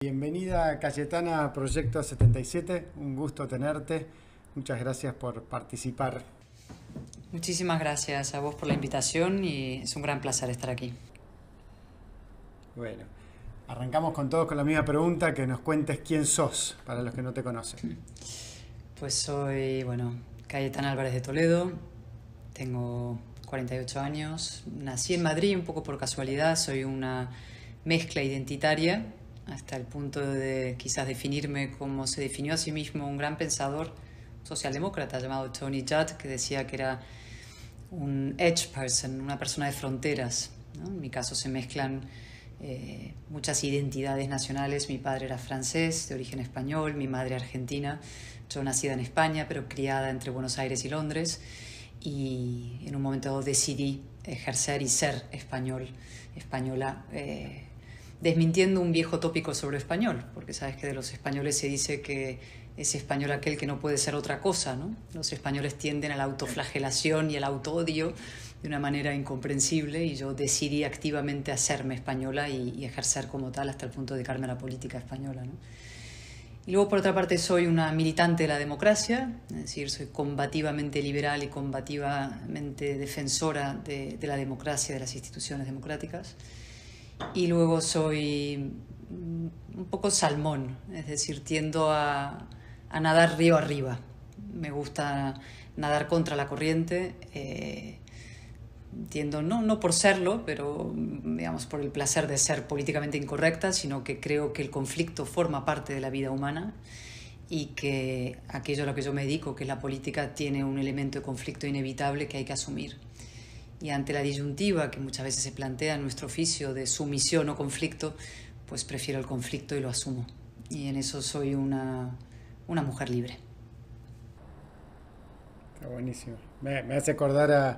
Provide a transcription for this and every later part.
Bienvenida Cayetana a Proyecto 77, un gusto tenerte, muchas gracias por participar. Muchísimas gracias a vos por la invitación y es un gran placer estar aquí. Bueno, arrancamos con todos con la misma pregunta, que nos cuentes quién sos, para los que no te conocen. Pues soy, Cayetana Álvarez de Toledo, tengo 48 años, nací en Madrid un poco por casualidad, soy una mezcla identitaria, hasta el punto de quizás definirme como se definió a sí mismo un gran pensador socialdemócrata llamado Tony Judd, que decía que era un edge person, una persona de fronteras, ¿no? En mi caso se mezclan muchas identidades nacionales. Mi padre era francés, de origen español, mi madre argentina, yo nacida en España, pero criada entre Buenos Aires y Londres, y en un momento dado decidí ejercer y ser española, desmintiendo un viejo tópico sobre español, porque sabes que de los españoles se dice que es español aquel que no puede ser otra cosa, ¿no? Los españoles tienden a la autoflagelación y al autoodio de una manera incomprensible, y yo decidí activamente hacerme española y ejercer como tal hasta el punto de dedicarme a la política española, ¿no? Y luego, por otra parte, soy una militante de la democracia, es decir, soy combativamente liberal y combativamente defensora de la democracia, de las instituciones democráticas. Y luego soy un poco salmón, es decir, tiendo a nadar río arriba. Me gusta nadar contra la corriente, tiendo, no por serlo, pero digamos por el placer de ser políticamente incorrecta, sino que creo que el conflicto forma parte de la vida humana y que aquello a lo que yo me dedico, que la política, tiene un elemento de conflicto inevitable que hay que asumir. Y ante la disyuntiva que muchas veces se plantea en nuestro oficio de sumisión o conflicto, pues prefiero el conflicto y lo asumo. Y en eso soy una mujer libre. Está buenísimo. Me hace acordar a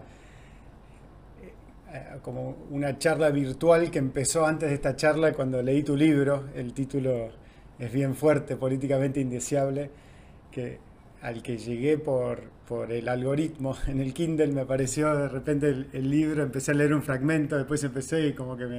como una charla virtual que empezó antes de esta charla cuando leí tu libro. El título es bien fuerte, Políticamente Indeseable, que al que llegué por el algoritmo. En el Kindle me apareció de repente el libro, empecé a leer un fragmento, después empecé y como que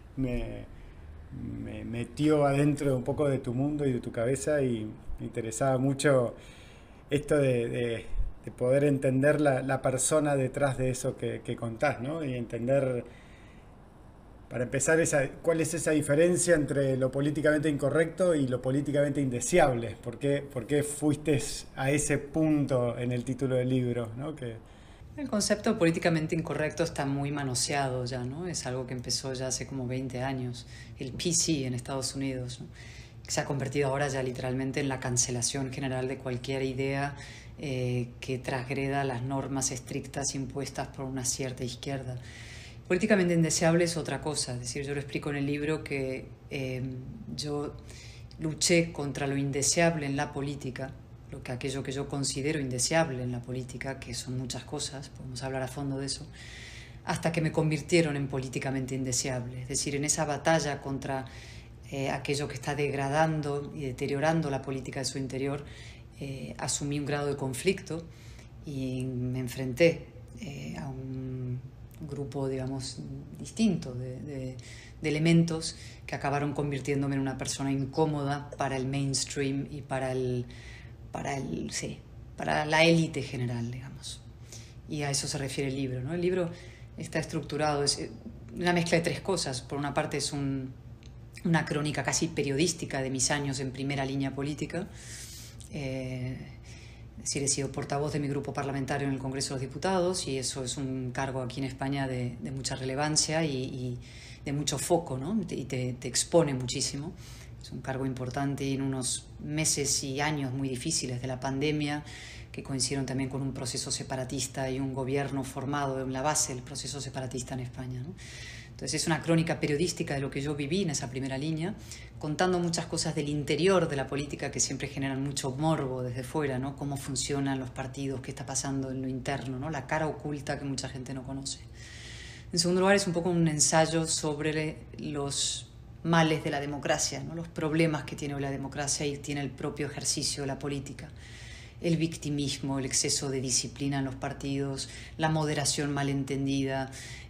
me metió adentro un poco de tu mundo y de tu cabeza, y me interesaba mucho esto de poder entender la persona detrás de eso que contás, ¿no? Y entender, para empezar, cuál es esa diferencia entre lo políticamente incorrecto y lo políticamente indeseable. ¿Por qué fuiste a ese punto en el título del libro, ¿no? El concepto políticamente incorrecto está muy manoseado ya, ¿no? Es algo que empezó ya hace como 20 años. El PC en Estados Unidos, ¿no? Se ha convertido ahora ya literalmente en la cancelación general de cualquier idea que transgreda las normas estrictas impuestas por una cierta izquierda. Políticamente indeseable es otra cosa, es decir, yo lo explico en el libro que yo luché contra lo indeseable en la política, aquello que yo considero indeseable en la política, que son muchas cosas, podemos hablar a fondo de eso, hasta que me convirtieron en políticamente indeseable. Es decir, en esa batalla contra aquello que está degradando y deteriorando la política de su interior, asumí un grado de conflicto y me enfrenté a un grupo, digamos, distinto de elementos que acabaron convirtiéndome en una persona incómoda para el mainstream y para la élite general, digamos. Y a eso se refiere el libro, ¿no? El libro está estructurado, es una mezcla de tres cosas. Por una parte es una crónica casi periodística de mis años en primera línea política. Es decir, he sido portavoz de mi grupo parlamentario en el Congreso de los Diputados, y eso es un cargo aquí en España de mucha relevancia y de mucho foco, ¿no? Y te expone muchísimo. Es un cargo importante, y en unos meses y años muy difíciles de la pandemia, que coincidieron también con un proceso separatista y un gobierno formado en la base del proceso separatista en España, ¿no? Entonces es una crónica periodística de lo que yo viví en esa primera línea, contando muchas cosas del interior de la política que siempre generan mucho morbo desde fuera, ¿no? Cómo funcionan los partidos, qué está pasando en lo interno, ¿no? La cara oculta que mucha gente no conoce. En segundo lugar, es un poco un ensayo sobre los males de la democracia, ¿no? Los problemas que tiene hoy la democracia y tiene el propio ejercicio de la política. El victimismo, el exceso de disciplina en los partidos, la moderación malentendida,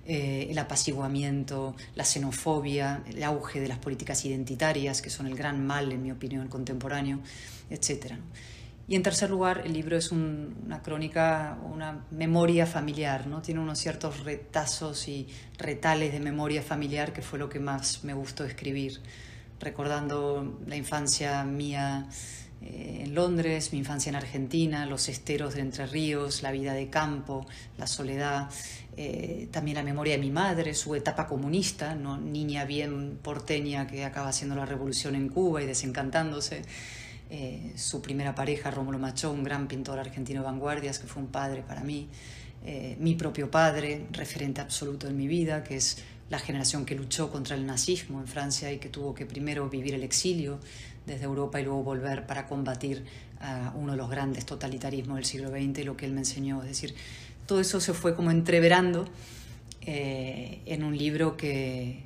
el apaciguamiento, la xenofobia, el auge de las políticas identitarias, que son el gran mal, en mi opinión, contemporáneo, etc. Y en tercer lugar, el libro es una crónica, una memoria familiar, ¿no? Tiene unos ciertos retazos y retales de memoria familiar, que fue lo que más me gustó escribir, recordando la infancia mía en Londres, mi infancia en Argentina, los esteros de Entre Ríos, la vida de campo, la soledad, también la memoria de mi madre, su etapa comunista, ¿no? Niña bien porteña que acaba haciendo la revolución en Cuba y desencantándose, su primera pareja, Rómulo Machó, un gran pintor argentino de vanguardias que fue un padre para mí, mi propio padre, referente absoluto en mi vida, que es la generación que luchó contra el nazismo en Francia y que tuvo que primero vivir el exilio desde Europa y luego volver para combatir a uno de los grandes totalitarismos del siglo XX, y lo que él me enseñó. Es decir, todo eso se fue como entreverando en un libro que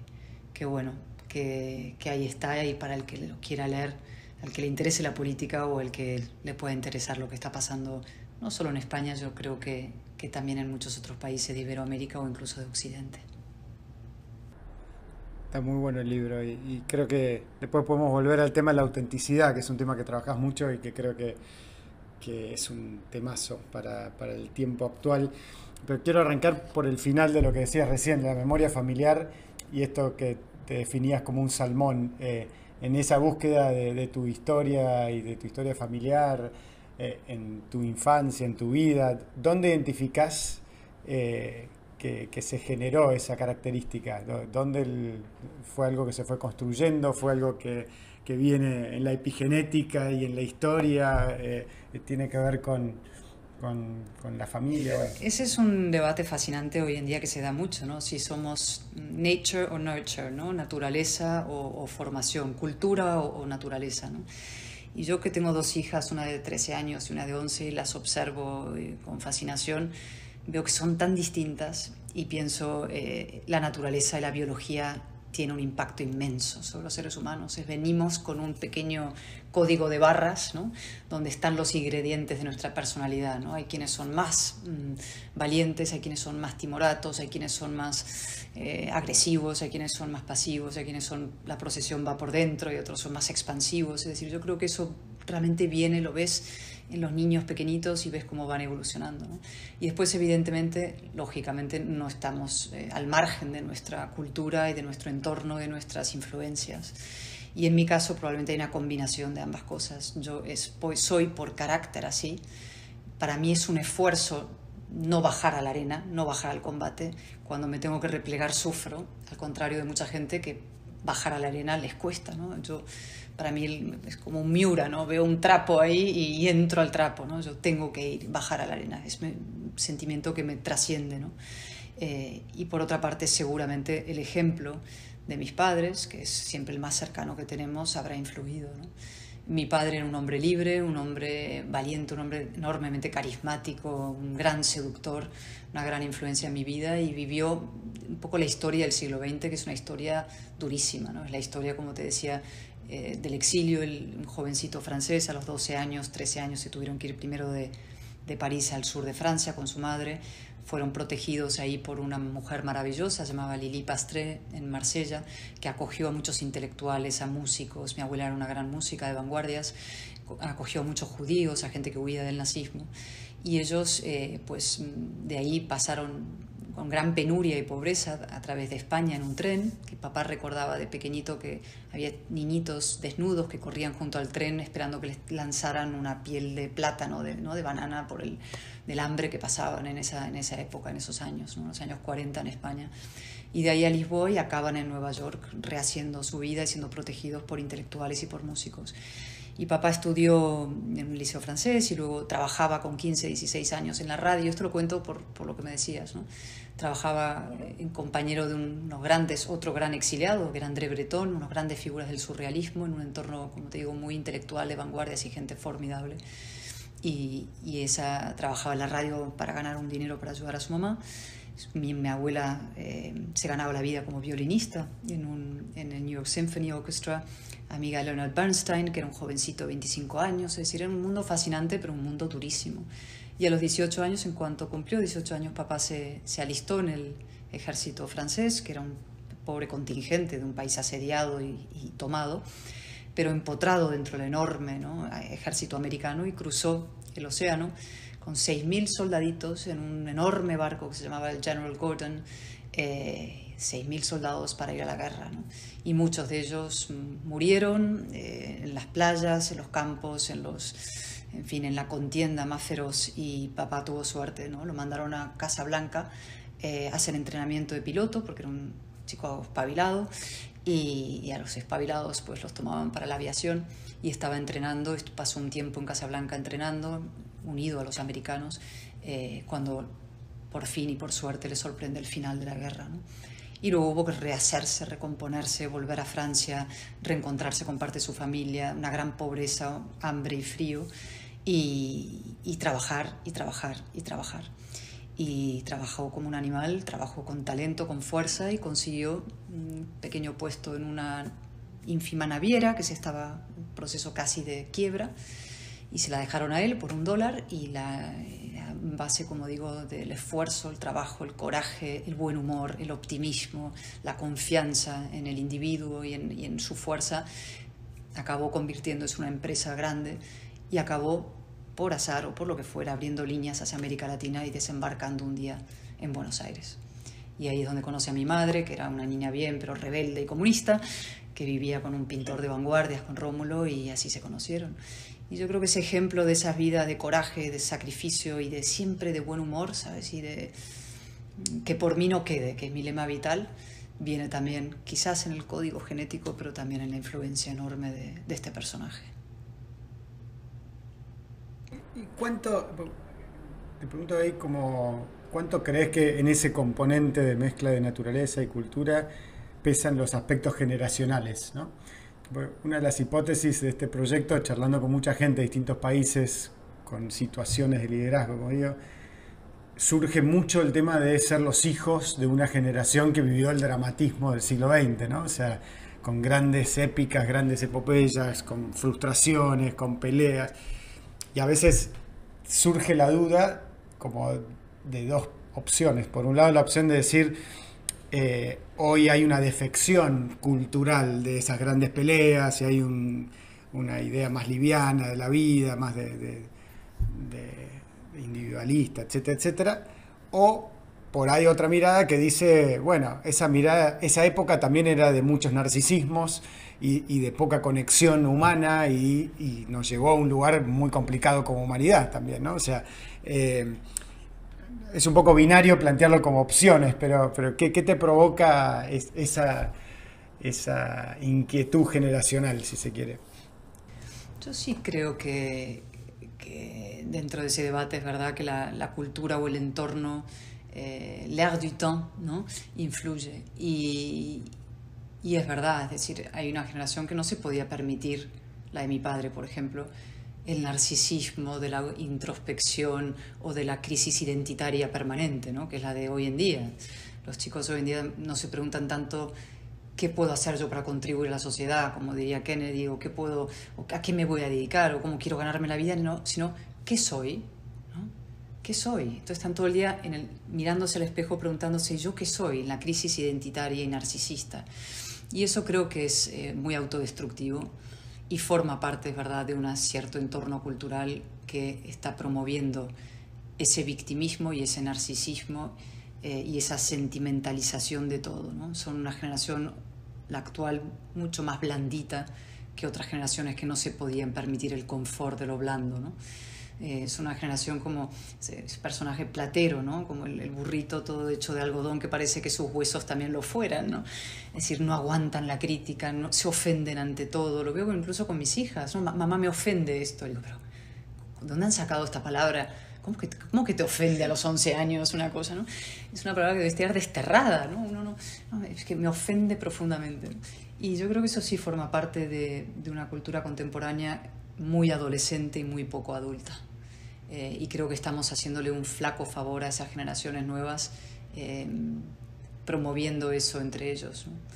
ahí está, y para el que lo quiera leer, al que le interese la política o el que le pueda interesar lo que está pasando, no solo en España, yo creo que también en muchos otros países de Iberoamérica o incluso de Occidente. Está muy bueno el libro y creo que después podemos volver al tema de la autenticidad, que es un tema que trabajas mucho y que creo que es un temazo para el tiempo actual. Pero quiero arrancar por el final de lo que decías recién, la memoria familiar y esto que te definías como un salmón, en esa búsqueda de tu historia y de tu historia familiar, en tu infancia, en tu vida. ¿Dónde identificás que se generó esa característica? ¿Dónde fue algo que se fue construyendo? ¿Fue algo que viene en la epigenética y en la historia? ¿Tiene que ver con la familia? Bueno. Ese es un debate fascinante hoy en día que se da mucho, ¿no? Si somos nature o nurture, ¿no? Naturaleza o formación, cultura o naturaleza, ¿no? Y yo, que tengo dos hijas, una de 13 años y una de 11, y las observo con fascinación, veo que son tan distintas y pienso, la naturaleza y la biología tiene un impacto inmenso sobre los seres humanos. Venimos con un pequeño código de barras, ¿no? Donde están los ingredientes de nuestra personalidad, ¿no? Hay quienes son más valientes, hay quienes son más timoratos, hay quienes son más agresivos, hay quienes son más pasivos, hay quienes la procesión va por dentro y otros son más expansivos. Es decir, yo creo que eso realmente viene, lo ves en los niños pequeñitos y ves cómo van evolucionando, ¿no? Y después, evidentemente, lógicamente, no estamos al margen de nuestra cultura y de nuestro entorno, de nuestras influencias. Y en mi caso probablemente hay una combinación de ambas cosas. Yo soy por carácter así. Para mí es un esfuerzo no bajar a la arena, no bajar al combate. Cuando me tengo que replegar sufro, al contrario de mucha gente que bajar a la arena les cuesta, ¿no? Para mí es como un Miura, ¿no? Veo un trapo ahí y entro al trapo, ¿no? Yo tengo que bajar a la arena, es un sentimiento que me trasciende, ¿no? Y por otra parte, seguramente el ejemplo de mis padres, que es siempre el más cercano que tenemos, habrá influido, ¿no? Mi padre era un hombre libre, un hombre valiente, un hombre enormemente carismático, un gran seductor, una gran influencia en mi vida, y vivió un poco la historia del siglo XX, que es una historia durísima, ¿no? Es la historia, como te decía, del exilio. Un jovencito francés, a los 12 años, 13 años, se tuvieron que ir primero de París al sur de Francia con su madre. Fueron protegidos ahí por una mujer maravillosa, se llamaba Lili Pastré, en Marsella, que acogió a muchos intelectuales, a músicos. Mi abuela era una gran música de vanguardias, acogió a muchos judíos, a gente que huía del nazismo. Y ellos, pues de ahí pasaron con gran penuria y pobreza a través de España en un tren, que papá recordaba de pequeñito que había niñitos desnudos que corrían junto al tren esperando que les lanzaran una piel de plátano, ¿no? De banana, del hambre que pasaban en esa época, en esos años, ¿no? Los años 40 en España. Y de ahí a Lisboa, y acaban en Nueva York rehaciendo su vida y siendo protegidos por intelectuales y por músicos. Y papá estudió en un liceo francés y luego trabajaba con 15, 16 años en la radio. Esto lo cuento por lo que me decías, ¿no? Trabajaba en compañero de unos grandes, otro gran exiliado, que era André Breton, unas grandes figuras del surrealismo, en un entorno, como te digo, muy intelectual, de vanguardias y gente formidable. Y trabajaba en la radio para ganar un dinero para ayudar a su mamá. Mi abuela se ganaba la vida como violinista en el New York Symphony Orchestra, amiga de Leonard Bernstein, que era un jovencito de 25 años. Es decir, era un mundo fascinante, pero un mundo durísimo. Y a los 18 años, en cuanto cumplió 18 años, papá se alistó en el ejército francés, que era un pobre contingente de un país asediado y tomado, pero empotrado dentro del enorme, ¿no?, ejército americano, y cruzó el océano con 6.000 soldaditos en un enorme barco que se llamaba el General Gordon, 6.000 soldados para ir a la guerra, ¿no? Y muchos de ellos murieron en las playas, en los campos, en fin, en la contienda más feroz, y papá tuvo suerte, ¿no? Lo mandaron a Casablanca a hacer entrenamiento de piloto, porque era un chico espabilado, y a los espabilados pues los tomaban para la aviación, y estaba entrenando, pasó un tiempo en Casablanca entrenando, unido a los americanos, cuando por fin y por suerte le sorprende el final de la guerra, ¿no? Y luego hubo que rehacerse, recomponerse, volver a Francia, reencontrarse con parte de su familia, una gran pobreza, hambre y frío, y trabajar, y trabajar, y trabajar. Y trabajó como un animal, trabajó con talento, con fuerza, y consiguió un pequeño puesto en una ínfima naviera que se estaba en proceso casi de quiebra, y se la dejaron a él por $1, y en base, como digo, del esfuerzo, el trabajo, el coraje, el buen humor, el optimismo, la confianza en el individuo y en su fuerza, acabó convirtiéndose en una empresa grande, y acabó, por azar o por lo que fuera, abriendo líneas hacia América Latina y desembarcando un día en Buenos Aires. Y ahí es donde conoce a mi madre, que era una niña bien, pero rebelde y comunista, que vivía con un pintor de vanguardias, con Rómulo, y así se conocieron. Y yo creo que ese ejemplo de esa vida de coraje, de sacrificio y de siempre de buen humor, ¿sabes? Y de que por mí no quede, que es mi lema vital, viene también quizás en el código genético, pero también en la influencia enorme de este personaje. ¿Y cuánto, te pregunto ahí, como, cuánto crees que en ese componente de mezcla de naturaleza y cultura pesan los aspectos generacionales, ¿no? Una de las hipótesis de este proyecto, charlando con mucha gente de distintos países, con situaciones de liderazgo, como digo, surge mucho el tema de ser los hijos de una generación que vivió el dramatismo del siglo XX, ¿no? O sea, con grandes épicas, grandes epopeyas, con frustraciones, con peleas. Y a veces surge la duda como de dos opciones. Por un lado, la opción de decir, hoy hay una defección cultural de esas grandes peleas y hay una idea más liviana de la vida, más de individualista, etcétera, etcétera. O por ahí otra mirada que dice, bueno, esa época también era de muchos narcisismos y de poca conexión humana, y nos llevó a un lugar muy complicado como humanidad también, ¿no? O sea, es un poco binario plantearlo como opciones, pero ¿qué te provoca esa inquietud generacional, si se quiere? Yo sí creo que dentro de ese debate es verdad que la cultura o el entorno, l'air du temps, ¿no?, influye. Y es verdad, es decir, hay una generación que no se podía permitir, la de mi padre, por ejemplo, el narcisismo de la introspección o de la crisis identitaria permanente, ¿no?, que es la de hoy en día. Los chicos hoy en día no se preguntan tanto qué puedo hacer yo para contribuir a la sociedad, como diría Kennedy, o a qué me voy a dedicar, o cómo quiero ganarme la vida, no, sino qué soy, ¿no? ¿Qué soy? Entonces están todo el día mirándose al espejo preguntándose, ¿yo qué soy?, en la crisis identitaria y narcisista. Y eso creo que es muy autodestructivo y forma parte, es verdad, de un cierto entorno cultural que está promoviendo ese victimismo y ese narcisismo y esa sentimentalización de todo, ¿no? Son una generación, la actual, mucho más blandita que otras generaciones que no se podían permitir el confort de lo blando, ¿no? Es una generación como ese personaje platero, ¿no?, como el burrito todo hecho de algodón que parece que sus huesos también lo fueran, ¿no? Es decir, no aguantan la crítica, no, se ofenden ante todo. Lo veo incluso con mis hijas, ¿no? Mamá, me ofende esto. Le digo, pero ¿de dónde han sacado esta palabra? ¿Cómo que te ofende a los 11 años una cosa, ¿no? Es una palabra que debe estar desterrada, ¿no? No, es que me ofende profundamente, ¿no? Y yo creo que eso sí forma parte de una cultura contemporánea muy adolescente y muy poco adulta. Y creo que estamos haciéndole un flaco favor a esas generaciones nuevas, promoviendo eso entre ellos, ¿no?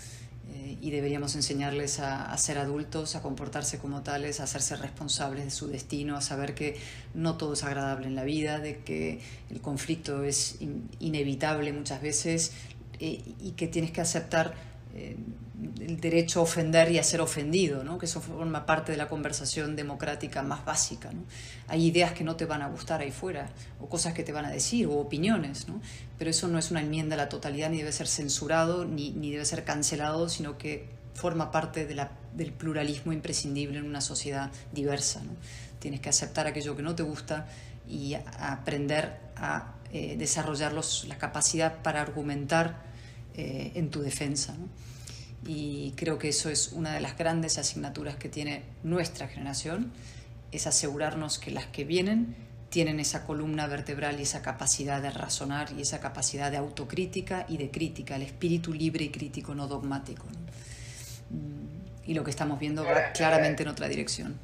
y deberíamos enseñarles a ser adultos, a comportarse como tales, a hacerse responsables de su destino, a saber que no todo es agradable en la vida, de que el conflicto es inevitable muchas veces, y que tienes que aceptar el derecho a ofender y a ser ofendido, ¿no? Que eso forma parte de la conversación democrática más básica, ¿no? Hay ideas que no te van a gustar ahí fuera, o cosas que te van a decir, o opiniones, ¿no? Pero eso no es una enmienda a la totalidad, ni debe ser censurado, ni debe ser cancelado, sino que forma parte del pluralismo imprescindible en una sociedad diversa, ¿no? Tienes que aceptar aquello que no te gusta y aprender a desarrollar la capacidad para argumentar en tu defensa, ¿no? Y creo que eso es una de las grandes asignaturas que tiene nuestra generación, es asegurarnos que las que vienen tienen esa columna vertebral y esa capacidad de razonar y esa capacidad de autocrítica y de crítica, el espíritu libre y crítico, no dogmático, ¿no? Y lo que estamos viendo va claramente en otra dirección.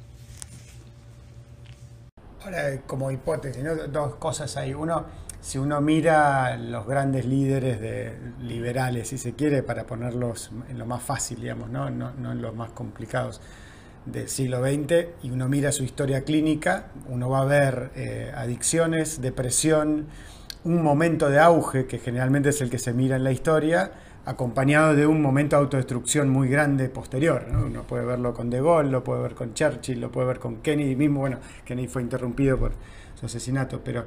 Ahora, como hipótesis, ¿no? Dos cosas ahí. Uno, si uno mira los grandes líderes liberales, si se quiere, para ponerlos en lo más fácil, digamos, no en los más complicados del siglo XX, y uno mira su historia clínica, uno va a ver adicciones, depresión, un momento de auge, que generalmente es el que se mira en la historia, acompañado de un momento de autodestrucción muy grande posterior, ¿no? Uno puede verlo con De Gaulle, lo puede ver con Churchill, lo puede ver con Kennedy mismo. Bueno, Kennedy fue interrumpido por su asesinato, pero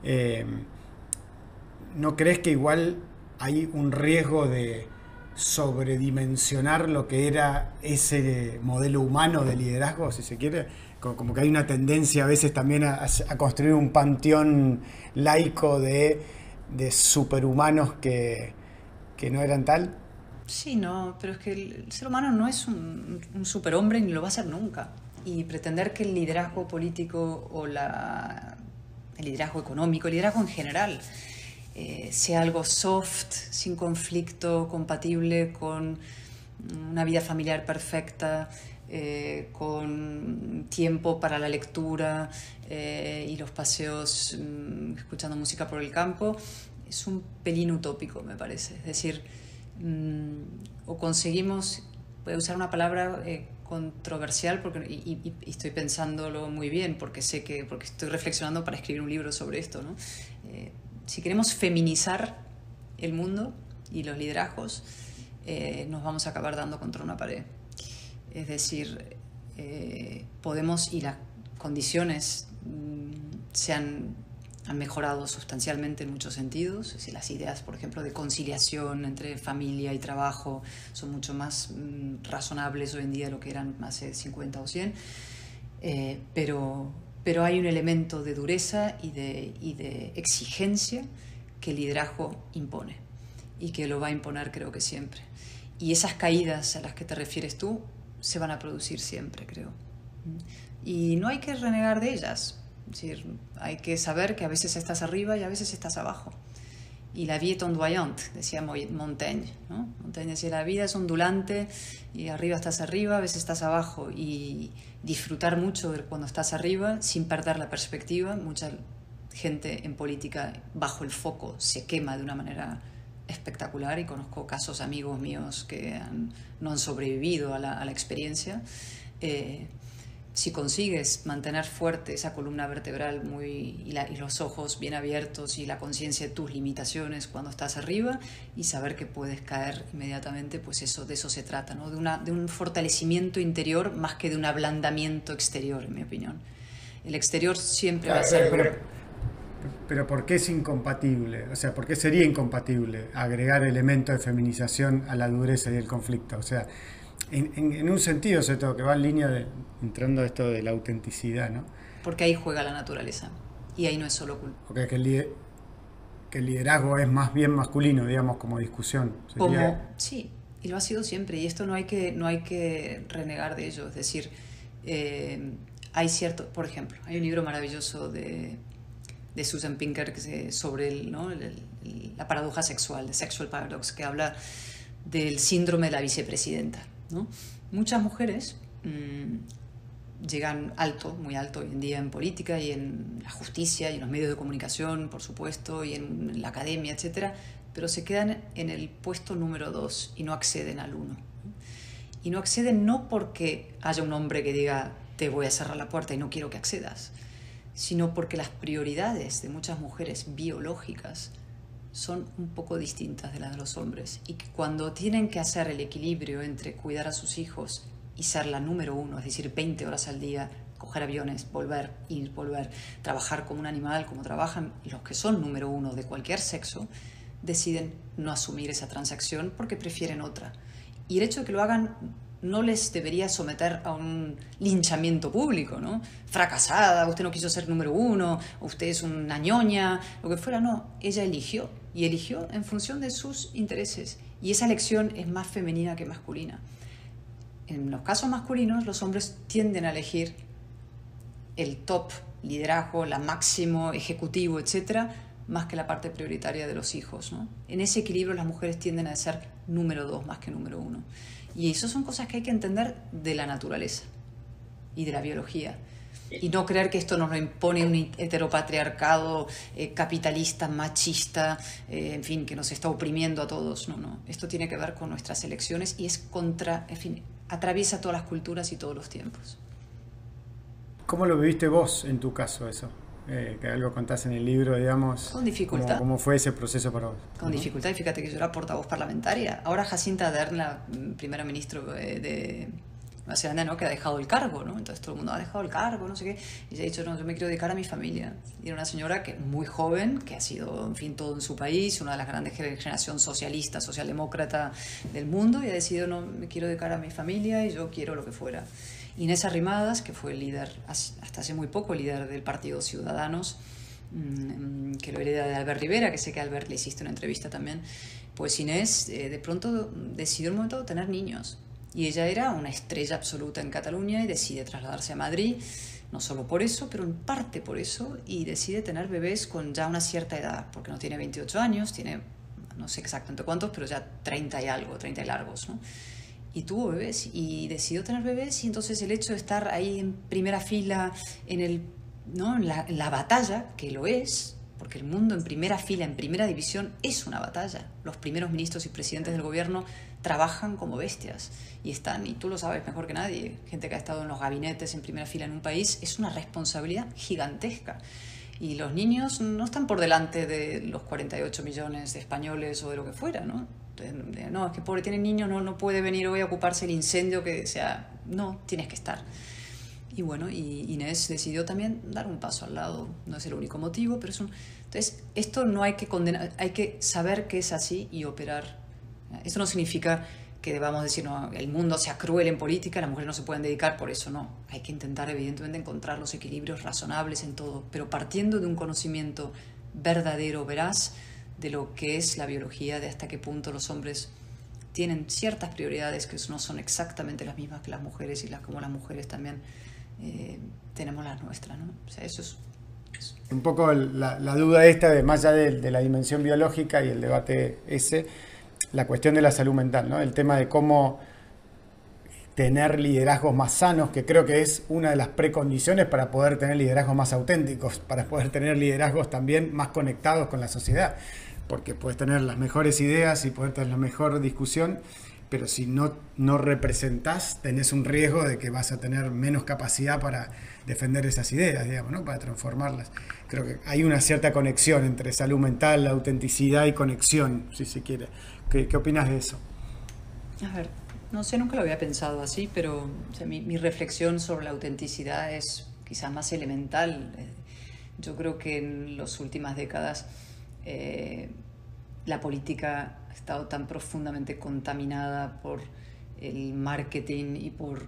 ¿no crees que igual hay un riesgo de sobredimensionar lo que era ese modelo humano de liderazgo, si se quiere? Como que hay una tendencia a veces también a construir un panteón laico de superhumanos que no eran tal. Sí, no, pero es que el ser humano no es un superhombre ni lo va a ser nunca. Y pretender que el liderazgo político o el liderazgo económico, el liderazgo en general, sea algo soft, sin conflicto, compatible con una vida familiar perfecta, con tiempo para la lectura y los paseos escuchando música por el campo, es un pelín utópico, me parece. Es decir, o conseguimos, voy a usar una palabra controversial y estoy pensándolo muy bien porque estoy reflexionando para escribir un libro sobre esto, ¿no? Si queremos feminizar el mundo y los liderazgos, nos vamos a acabar dando contra una pared. Es decir, podemos, y las condiciones han mejorado sustancialmente en muchos sentidos. Es decir, las ideas, por ejemplo, de conciliación entre familia y trabajo son mucho más razonables hoy en día de lo que eran hace 50 o 100, pero hay un elemento de dureza y de exigencia que el liderazgo impone y que lo va a imponer, creo que siempre. Y esas caídas a las que te refieres tú se van a producir siempre, creo. Y no hay que renegar de ellas. Es decir, hay que saber que a veces estás arriba y a veces estás abajo. Y la vie est ondoyante, decía Montaigne, ¿no? Montaigne decía, la vida es ondulante y arriba estás arriba, a veces estás abajo. Y disfrutar mucho de cuando estás arriba sin perder la perspectiva. Mucha gente en política bajo el foco se quema de una manera espectacular, y conozco casos, amigos míos que no han sobrevivido a la experiencia. Si consigues mantener fuerte esa columna vertebral y los ojos bien abiertos y la conciencia de tus limitaciones cuando estás arriba, y saber que puedes caer inmediatamente, pues de eso se trata, ¿no? De un fortalecimiento interior más que de un ablandamiento exterior, en mi opinión. El exterior siempre va a ser... Pero ¿por qué es incompatible? O sea, ¿por qué sería incompatible agregar elementos de feminización a la dureza y el conflicto? O sea, en un sentido, sobre todo, que va en línea entrando a esto de la autenticidad, ¿no? Porque ahí juega la naturaleza, y ahí no es solo culpa. Porque que el liderazgo es más bien masculino, digamos, como discusión. Sí, y lo ha sido siempre, y esto no hay que renegar de ello. Es decir, hay cierto, por ejemplo, hay un libro maravilloso de Susan Pinker sobre la paradoja sexual, The Sexual Paradox, que habla del síndrome de la vicepresidenta, ¿no? Muchas mujeres llegan muy alto hoy en día en política y en la justicia y en los medios de comunicación, por supuesto, y en la academia, etcétera, pero se quedan en el puesto número 2 y no acceden al 1. Y no acceden no porque haya un hombre que diga te voy a cerrar la puerta y no quiero que accedas, sino porque las prioridades de muchas mujeres biológicas son un poco distintas de las de los hombres, y que cuando tienen que hacer el equilibrio entre cuidar a sus hijos y ser la número uno, es decir, 20 horas al día, coger aviones, volver, ir, volver, trabajar como un animal, como trabajan los que son número uno de cualquier sexo, deciden no asumir esa transacción porque prefieren otra. Y el hecho de que lo hagan no les debería someter a un linchamiento público, ¿no? Fracasada, usted no quiso ser número uno, usted es una ñoña, lo que fuera, no. Ella eligió, y eligió en función de sus intereses. Y esa elección es más femenina que masculina. En los casos masculinos, los hombres tienden a elegir el top liderazgo, la máximo ejecutivo, etcétera, más que la parte prioritaria de los hijos, ¿no? En ese equilibrio las mujeres tienden a ser número 2 más que número 1. Y eso son cosas que hay que entender de la naturaleza y de la biología. Y no creer que esto nos lo impone un heteropatriarcado capitalista, machista, en fin, que nos está oprimiendo a todos. No, no. Esto tiene que ver con nuestras elecciones y es en fin, atraviesa todas las culturas y todos los tiempos. ¿Cómo lo viviste vos en tu caso eso? Que algo contás en el libro, digamos. Con dificultad. ¿Cómo fue ese proceso para vos? Con dificultad, y fíjate que yo era portavoz parlamentaria. Ahora Jacinta Ardern, la primera ministra de Nueva Zelanda, ¿no? Que ha dejado el cargo, ¿no? Entonces todo el mundo ha dejado el cargo, no sé qué. Y ella ha dicho, no, yo me quiero dedicar a mi familia. Y era una señora que muy joven, que ha sido, en fin, todo en su país, una de las grandes generación socialista, socialdemócrata del mundo, y ha decidido, no, me quiero dedicar a mi familia y yo quiero lo que fuera. Inés Arrimadas, que fue el líder, hasta hace muy poco, el líder del Partido Ciudadanos, que lo hereda de Albert Rivera, que sé que a Albert le hiciste una entrevista también, pues Inés de pronto decidió en un momento tener niños. Y ella era una estrella absoluta en Cataluña y decide trasladarse a Madrid, no solo por eso, pero en parte por eso, y decide tener bebés con ya una cierta edad, porque no tiene 28 años, tiene no sé exactamente cuántos, pero ya 30 y algo, 30 y largos, ¿no? Y tuvo bebés y decidió tener bebés, y entonces el hecho de estar ahí en primera fila ¿no? en la batalla, que lo es, porque el mundo en primera fila, en primera división, es una batalla. Los primeros ministros y presidentes del gobierno trabajan como bestias y están, y tú lo sabes mejor que nadie, gente que ha estado en los gabinetes en primera fila en un país, es una responsabilidad gigantesca. Y los niños no están por delante de los 48 millones de españoles o de lo que fuera, ¿no? No, es que pobre tiene niños, no puede venir hoy a ocuparse el incendio, que sea, no, tienes que estar. Y bueno, y Inés decidió también dar un paso al lado, no es el único motivo, pero es un... Entonces, esto no hay que condenar, hay que saber que es así y operar. Esto no significa que debamos decir, no, el mundo sea cruel en política, las mujeres no se pueden dedicar por eso, no. Hay que intentar, evidentemente, encontrar los equilibrios razonables en todo, pero partiendo de un conocimiento verdadero, veraz, de lo que es la biología, de hasta qué punto los hombres tienen ciertas prioridades que no son exactamente las mismas que las mujeres, y como las mujeres también tenemos las nuestras, ¿no? O sea, eso es... Un poco la duda esta, de más allá de la dimensión biológica y el debate ese, la cuestión de la salud mental, ¿no? El tema de cómo tener liderazgos más sanos, que creo que es una de las precondiciones para poder tener liderazgos más auténticos, para poder tener liderazgos también más conectados con la sociedad, porque puedes tener las mejores ideas y poder tener la mejor discusión, pero si no representás, tenés un riesgo de que vas a tener menos capacidad para defender esas ideas, digamos, ¿no? Para transformarlas. Creo que hay una cierta conexión entre salud mental, autenticidad y conexión, si se quiere. ¿Qué opinas de eso? A ver, no sé, nunca lo había pensado así, pero o sea, mi reflexión sobre la autenticidad es quizás más elemental. Yo creo que en las últimas décadas la política ha estado tan profundamente contaminada por el marketing y por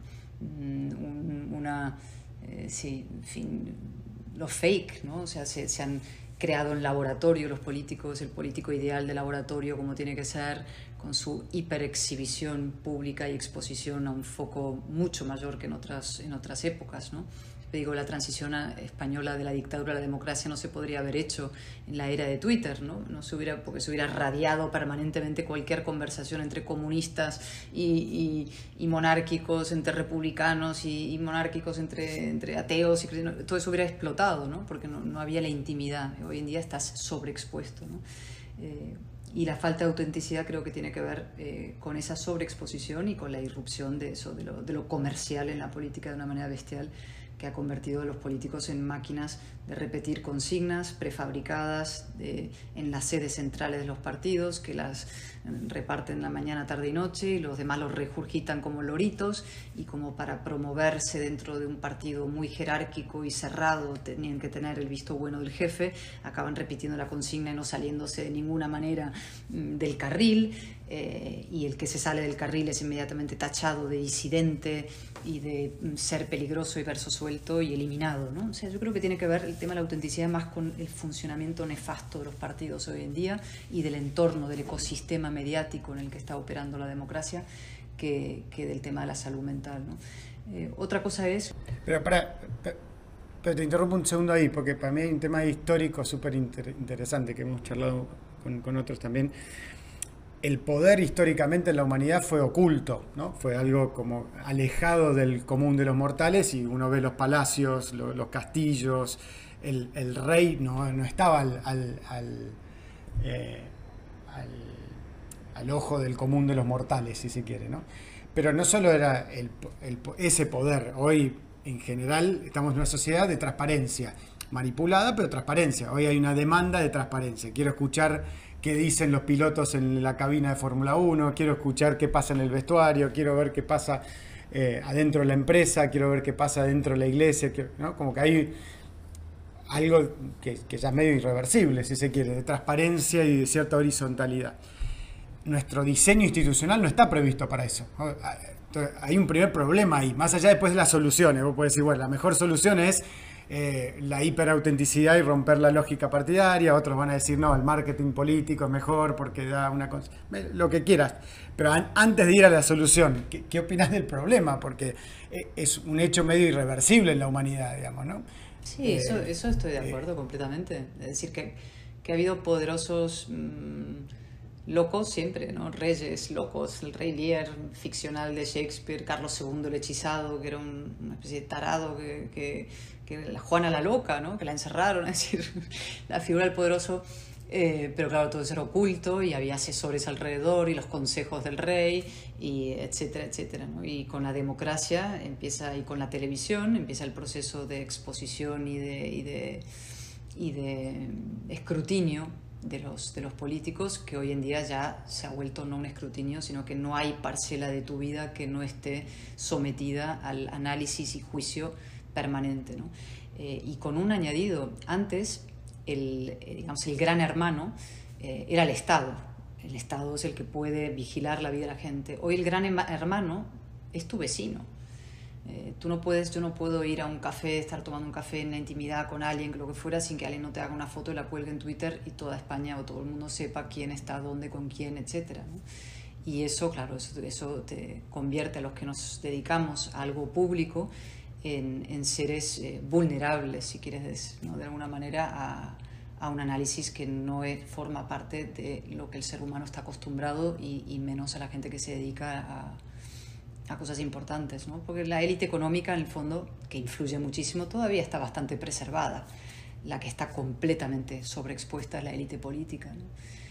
sí, en fin, lo fake, ¿no? O sea, se han creado en laboratorio los políticos, el político ideal de laboratorio como tiene que ser, con su hiperexhibición pública y exposición a un foco mucho mayor que en otras épocas, ¿no? Digo, la transición española de la dictadura a la democracia no se podría haber hecho en la era de Twitter, ¿no? Porque se hubiera radiado permanentemente cualquier conversación entre comunistas y monárquicos, entre republicanos y monárquicos, entre ateos y cristianos. Todo eso hubiera explotado, ¿no? Porque no había la intimidad. Hoy en día estás sobreexpuesto, ¿no? Y la falta de autenticidad creo que tiene que ver con esa sobreexposición y con la irrupción de eso, de lo comercial en la política de una manera bestial, que ha convertido a los políticos en máquinas de repetir consignas prefabricadas en las sedes centrales de los partidos, que las reparten la mañana, tarde y noche, y los demás los regurgitan como loritos, y como para promoverse dentro de un partido muy jerárquico y cerrado tenían que tener el visto bueno del jefe, acaban repitiendo la consigna y no saliéndose de ninguna manera del carril, y el que se sale del carril es inmediatamente tachado de disidente y de ser peligroso y verso suelto y eliminado, ¿no? O sea, yo creo que tiene que ver el tema de la autenticidad más con el funcionamiento nefasto de los partidos hoy en día y del entorno, del ecosistema mediático en el que está operando la democracia, que del tema de la salud mental, ¿no? Otra cosa es... Pero te interrumpo un segundo ahí, porque para mí hay un tema histórico súper interesante que hemos charlado con otros también. El poder históricamente en la humanidad fue oculto, ¿no? Fue algo como alejado del común de los mortales, y uno ve los palacios, los castillos, el rey no estaba al ojo del común de los mortales, si se quiere, ¿no? Pero no solo era ese poder. Hoy, en general, estamos en una sociedad de transparencia, manipulada, pero transparencia. Hoy hay una demanda de transparencia. Quiero escuchar qué dicen los pilotos en la cabina de Fórmula 1, quiero escuchar qué pasa en el vestuario, quiero ver qué pasa adentro de la empresa, quiero ver qué pasa dentro de la iglesia, ¿no? Como que hay algo que ya es medio irreversible, si se quiere, de transparencia y de cierta horizontalidad. Nuestro diseño institucional no está previsto para eso. Entonces, hay un primer problema ahí, más allá después de las soluciones. Vos podés decir, bueno, la mejor solución es la hiperautenticidad y romper la lógica partidaria. Otros van a decir, no, el marketing político es mejor porque da una cosa, lo que quieras. Pero antes de ir a la solución, ¿qué opinás del problema? Porque es un hecho medio irreversible en la humanidad, digamos, ¿no? Sí, eso estoy de acuerdo completamente. Es decir, que ha habido poderosos locos siempre, ¿no? Reyes locos, el rey Lear ficcional de Shakespeare, Carlos II el hechizado, que era una especie de tarado, que la Juana la loca, ¿no? Que la encerraron, es decir, la figura del poderoso, pero claro, todo eso era oculto y había asesores alrededor y los consejos del rey, y etcétera, etcétera, ¿no? Y con la democracia y con la televisión empieza el proceso de exposición y de escrutinio de los políticos, que hoy en día ya se ha vuelto no un escrutinio, sino que no hay parcela de tu vida que no esté sometida al análisis y juicio permanente, ¿no? Y con un añadido, antes digamos, el gran hermano era el Estado. El Estado es el que puede vigilar la vida de la gente. Hoy el gran hermano es tu vecino. Yo no puedo ir a un café, estar tomando un café en la intimidad con alguien, lo que fuera, sin que alguien no te haga una foto y la cuelgue en Twitter y toda España o todo el mundo sepa quién está dónde, con quién, etcétera, ¿no? Y eso, claro, eso te convierte a los que nos dedicamos a algo público en seres vulnerables, si quieres, ¿no? De alguna manera a un análisis que no forma parte de lo que el ser humano está acostumbrado, y menos a la gente que se dedica a cosas importantes, ¿no? Porque la élite económica, en el fondo, que influye muchísimo, todavía está bastante preservada. La que está completamente sobreexpuesta es la élite política, ¿no?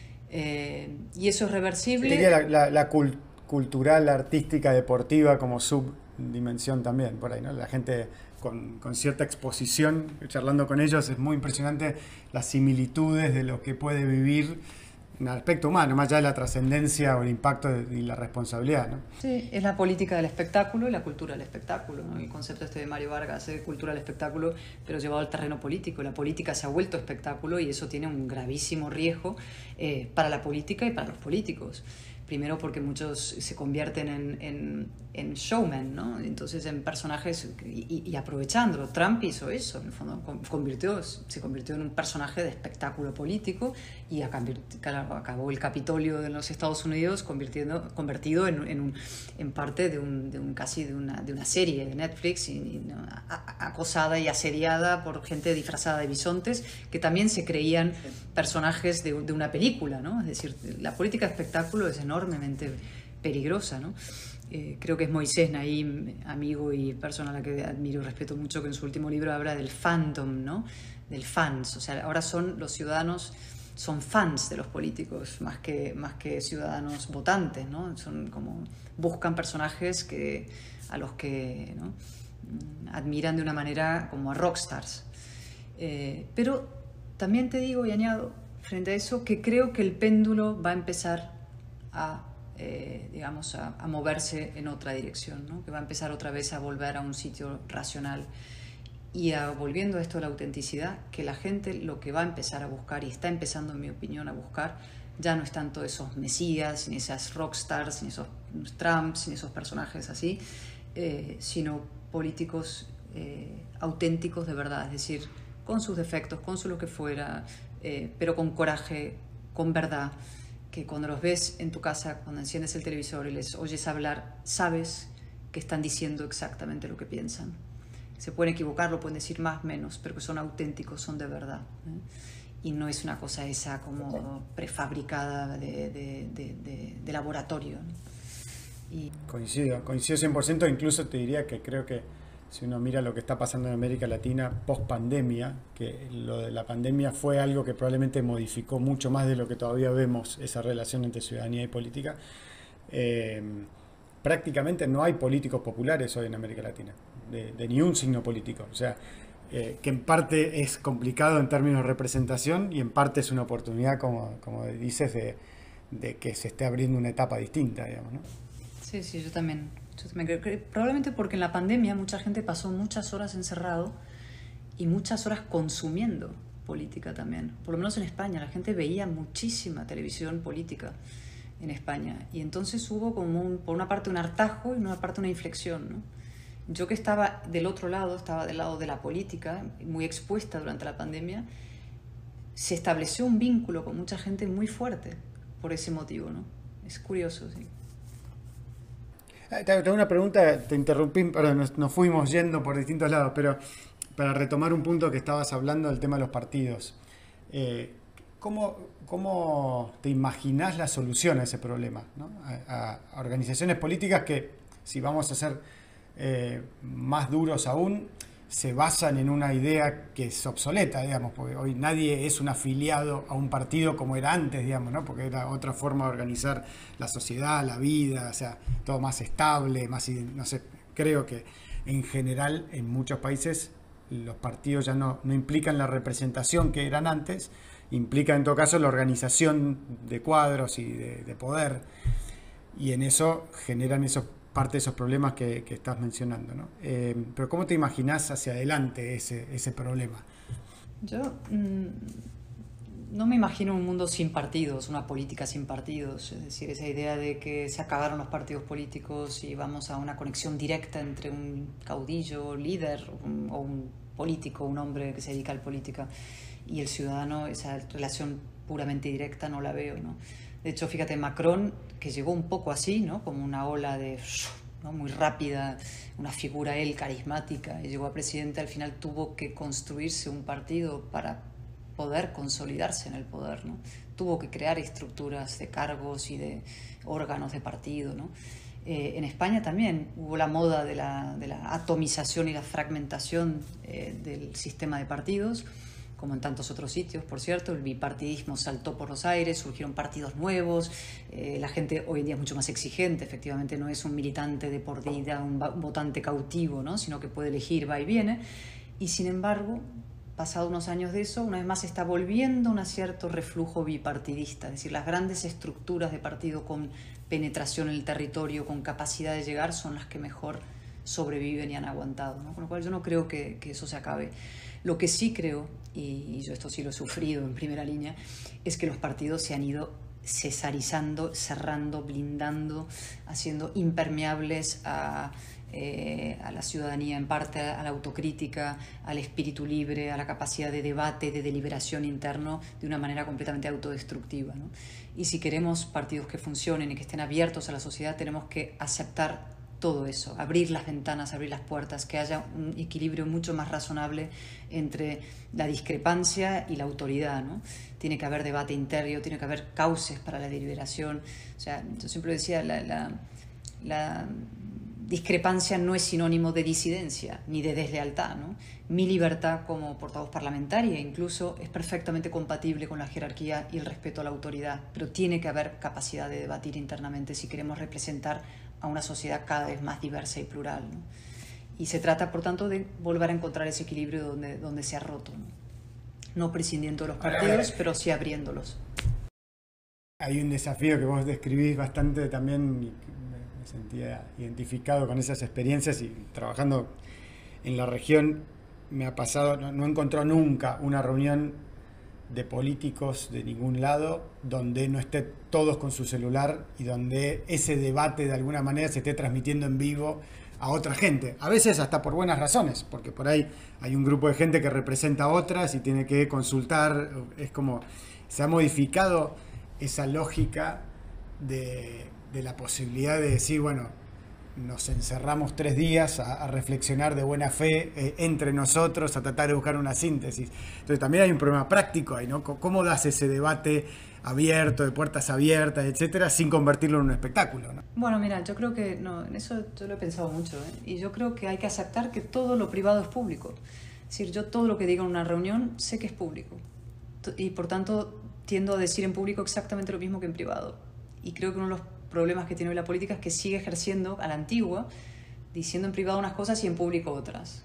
Y eso es reversible. Sería la cultural, artística, deportiva como subdimensión también, por ahí, ¿no? La gente con cierta exposición, charlando con ellos, es muy impresionante las similitudes de lo que puede vivir en el aspecto humano, más allá de la trascendencia o el impacto y la responsabilidad, ¿no? Sí, es la política del espectáculo y la cultura del espectáculo, ¿no? El concepto de Mario Vargas de cultura del espectáculo, pero llevado al terreno político. La política se ha vuelto espectáculo, y eso tiene un gravísimo riesgo para la política y para los políticos. Primero porque muchos se convierten en showmen, ¿no? Entonces en personajes, y aprovechándolo. Trump hizo eso, en el fondo se convirtió en un personaje de espectáculo político, y acabó el Capitolio de los Estados Unidos convertido en parte de una serie de Netflix, ¿no? Acosada y asediada por gente disfrazada de bisontes que también se creían personajes de una película, ¿no? Es decir, la política de espectáculo es enormemente peligrosa, ¿no? Creo que es Moisés Naim, amigo y persona a la que admiro y respeto mucho, que en su último libro habla del fandom, ¿no? Del fans. O sea, ahora son los ciudadanos son fans de los políticos más que ciudadanos votantes, ¿no? Son como, buscan personajes a los que, ¿no?, admiran de una manera como a rockstars. Pero también te digo y añado frente a eso que creo que el péndulo va a empezar digamos, a moverse en otra dirección, ¿no? Que va a empezar otra vez a volver a un sitio racional. Y volviendo a esto de la autenticidad, que la gente lo que va a empezar a buscar, y está empezando en mi opinión a buscar, ya no es tanto esos mesías, ni esas rockstars, ni esos Trumps, ni esos personajes así, sino políticos auténticos de verdad, es decir, con sus defectos, con su lo que fuera, pero con coraje, con verdad, que cuando los ves en tu casa, cuando enciendes el televisor y les oyes hablar, sabes que están diciendo exactamente lo que piensan. Se pueden equivocar, lo pueden decir más, menos, pero que son auténticos, son de verdad, y no es una cosa esa como prefabricada de laboratorio, ¿no? Coincido 100%, incluso te diría que creo que si uno mira lo que está pasando en América Latina post pandemia, que lo de la pandemia fue algo que probablemente modificó mucho más de lo que todavía vemos esa relación entre ciudadanía y política. Prácticamente no hay políticos populares hoy en América Latina, de ni un signo político. O sea, que en parte es complicado en términos de representación y en parte es una oportunidad, como dices, de que se esté abriendo una etapa distinta, digamos, ¿no? Sí, yo también creo que probablemente porque en la pandemia mucha gente pasó muchas horas encerrado y muchas horas consumiendo política también. Por lo menos en España la gente veía muchísima televisión política en España, y entonces hubo como por una parte un hartazgo y por una parte una inflexión, ¿no? Yo que estaba del otro lado, estaba del lado de la política, muy expuesta durante la pandemia, se estableció un vínculo con mucha gente muy fuerte por ese motivo, ¿no? Es curioso, sí. Tengo una pregunta, te interrumpí, perdón, nos fuimos yendo por distintos lados, pero para retomar un punto que estabas hablando del tema de los partidos. ¿Cómo te imaginás la solución a ese problema, ¿no? A organizaciones políticas que, si vamos a ser más duros aún, se basan en una idea que es obsoleta, digamos, porque hoy nadie es un afiliado a un partido como era antes, digamos, ¿no? Porque era otra forma de organizar la sociedad, la vida, o sea, todo más estable, más, no sé, creo que en general en muchos países los partidos ya no implican la representación que eran antes, implican en todo caso la organización de cuadros y de poder, y en eso generan parte de esos problemas que estás mencionando, ¿no? Pero ¿cómo te imaginás hacia adelante ese problema? Yo no me imagino un mundo sin partidos, una política sin partidos, es decir, esa idea de que se acabaron los partidos políticos y vamos a una conexión directa entre un caudillo, líder o un político, un hombre que se dedica a la política, y el ciudadano, esa relación puramente directa no la veo, ¿no? De hecho, fíjate, Macron, que llegó un poco así, ¿no? Como una ola ¿no? Muy rápida, una figura él carismática, y llegó a presidente, al final tuvo que construirse un partido para poder consolidarse en el poder, ¿no? Tuvo que crear estructuras de cargos y de órganos de partido, ¿no? En España también hubo la moda de la atomización y la fragmentación del sistema de partidos, como en tantos otros sitios, por cierto. El bipartidismo saltó por los aires, surgieron partidos nuevos, la gente hoy en día es mucho más exigente, efectivamente no es un militante de por vida, un votante cautivo, ¿no? Sino que puede elegir, va y viene, y sin embargo, pasado unos años de eso, una vez más se está volviendo un cierto reflujo bipartidista, es decir, las grandes estructuras de partido con penetración en el territorio, con capacidad de llegar, son las que mejor sobreviven y han aguantado, ¿no? Con lo cual yo no creo que eso se acabe. Lo que sí creo, y yo esto sí lo he sufrido en primera línea, es que los partidos se han ido cesarizando, cerrando, blindando, haciendo impermeables a la ciudadanía, en parte a la autocrítica, al espíritu libre, a la capacidad de debate, de deliberación interno, de una manera completamente autodestructiva, ¿no? Y si queremos partidos que funcionen y que estén abiertos a la sociedad, tenemos que aceptar todo eso, abrir las ventanas, abrir las puertas, que haya un equilibrio mucho más razonable entre la discrepancia y la autoridad, ¿no? Tiene que haber debate interno, tiene que haber cauces para la deliberación. O sea, yo siempre decía, discrepancia no es sinónimo de disidencia ni de deslealtad, ¿no? Mi libertad como portavoz parlamentaria incluso es perfectamente compatible con la jerarquía y el respeto a la autoridad, pero tiene que haber capacidad de debatir internamente si queremos representar a una sociedad cada vez más diversa y plural, ¿no? Y se trata, por tanto, de volver a encontrar ese equilibrio donde se ha roto, ¿no? No prescindiendo de los partidos, pero sí abriéndolos. Hay un desafío que vos describís bastante también, y me sentía identificado con esas experiencias, y trabajando en la región me ha pasado, no he encontrado nunca una reunión de políticos de ningún lado donde no esté todos con su celular y donde ese debate de alguna manera se esté transmitiendo en vivo a otra gente, a veces hasta por buenas razones, porque por ahí hay un grupo de gente que representa a otras y tiene que consultar. Es como se ha modificado esa lógica de la posibilidad de decir, bueno, nos encerramos 3 días a reflexionar de buena fe entre nosotros, a tratar de buscar una síntesis. Entonces también hay un problema práctico ahí, ¿no? ¿Cómo das ese debate abierto, de puertas abiertas, etcétera, sin convertirlo en un espectáculo, ¿no? Bueno, mira, yo creo que, no, en eso yo lo he pensado mucho, ¿eh? Y yo creo que hay que aceptar que todo lo privado es público. Es decir, yo todo lo que digo en una reunión sé que es público. Y por tanto tiendo a decir en público exactamente lo mismo que en privado. Y creo que uno de los problemas que tiene hoy la política es que sigue ejerciendo a la antigua, diciendo en privado unas cosas y en público otras.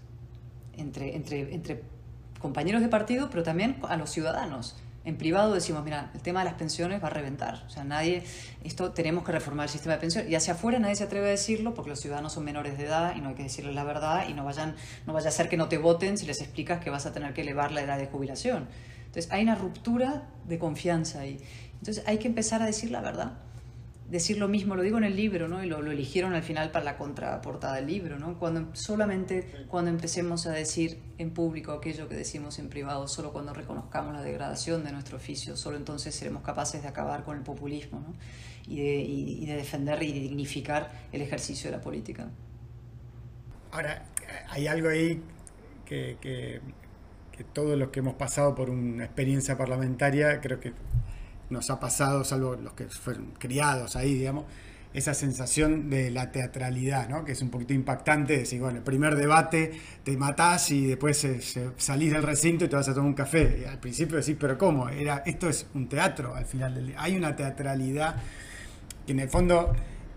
Entre compañeros de partido, pero también a los ciudadanos. En privado decimos, mira, el tema de las pensiones va a reventar. O sea, esto tenemos que reformar el sistema de pensiones. Y hacia afuera nadie se atreve a decirlo porque los ciudadanos son menores de edad y no hay que decirles la verdad y no vaya a ser que no te voten si les explicas que vas a tener que elevar la edad de jubilación. Entonces hay una ruptura de confianza ahí. Entonces hay que empezar a decir la verdad. Decir lo mismo, lo digo en el libro, ¿no? Y lo eligieron al final para la contraportada del libro, ¿no? Solamente cuando empecemos a decir en público aquello que decimos en privado, solo cuando reconozcamos la degradación de nuestro oficio, solo entonces seremos capaces de acabar con el populismo, ¿no? Y de defender y de dignificar el ejercicio de la política. Ahora, hay algo ahí que todos los que hemos pasado por una experiencia parlamentaria, creo que nos ha pasado, salvo los que fueron criados ahí, digamos, esa sensación de la teatralidad, ¿no? Que es un poquito impactante, decir, bueno, el primer debate te matás y después salís del recinto y te vas a tomar un café. Y al principio decís, pero ¿cómo? Esto es un teatro al final del día. Hay una teatralidad que en el fondo,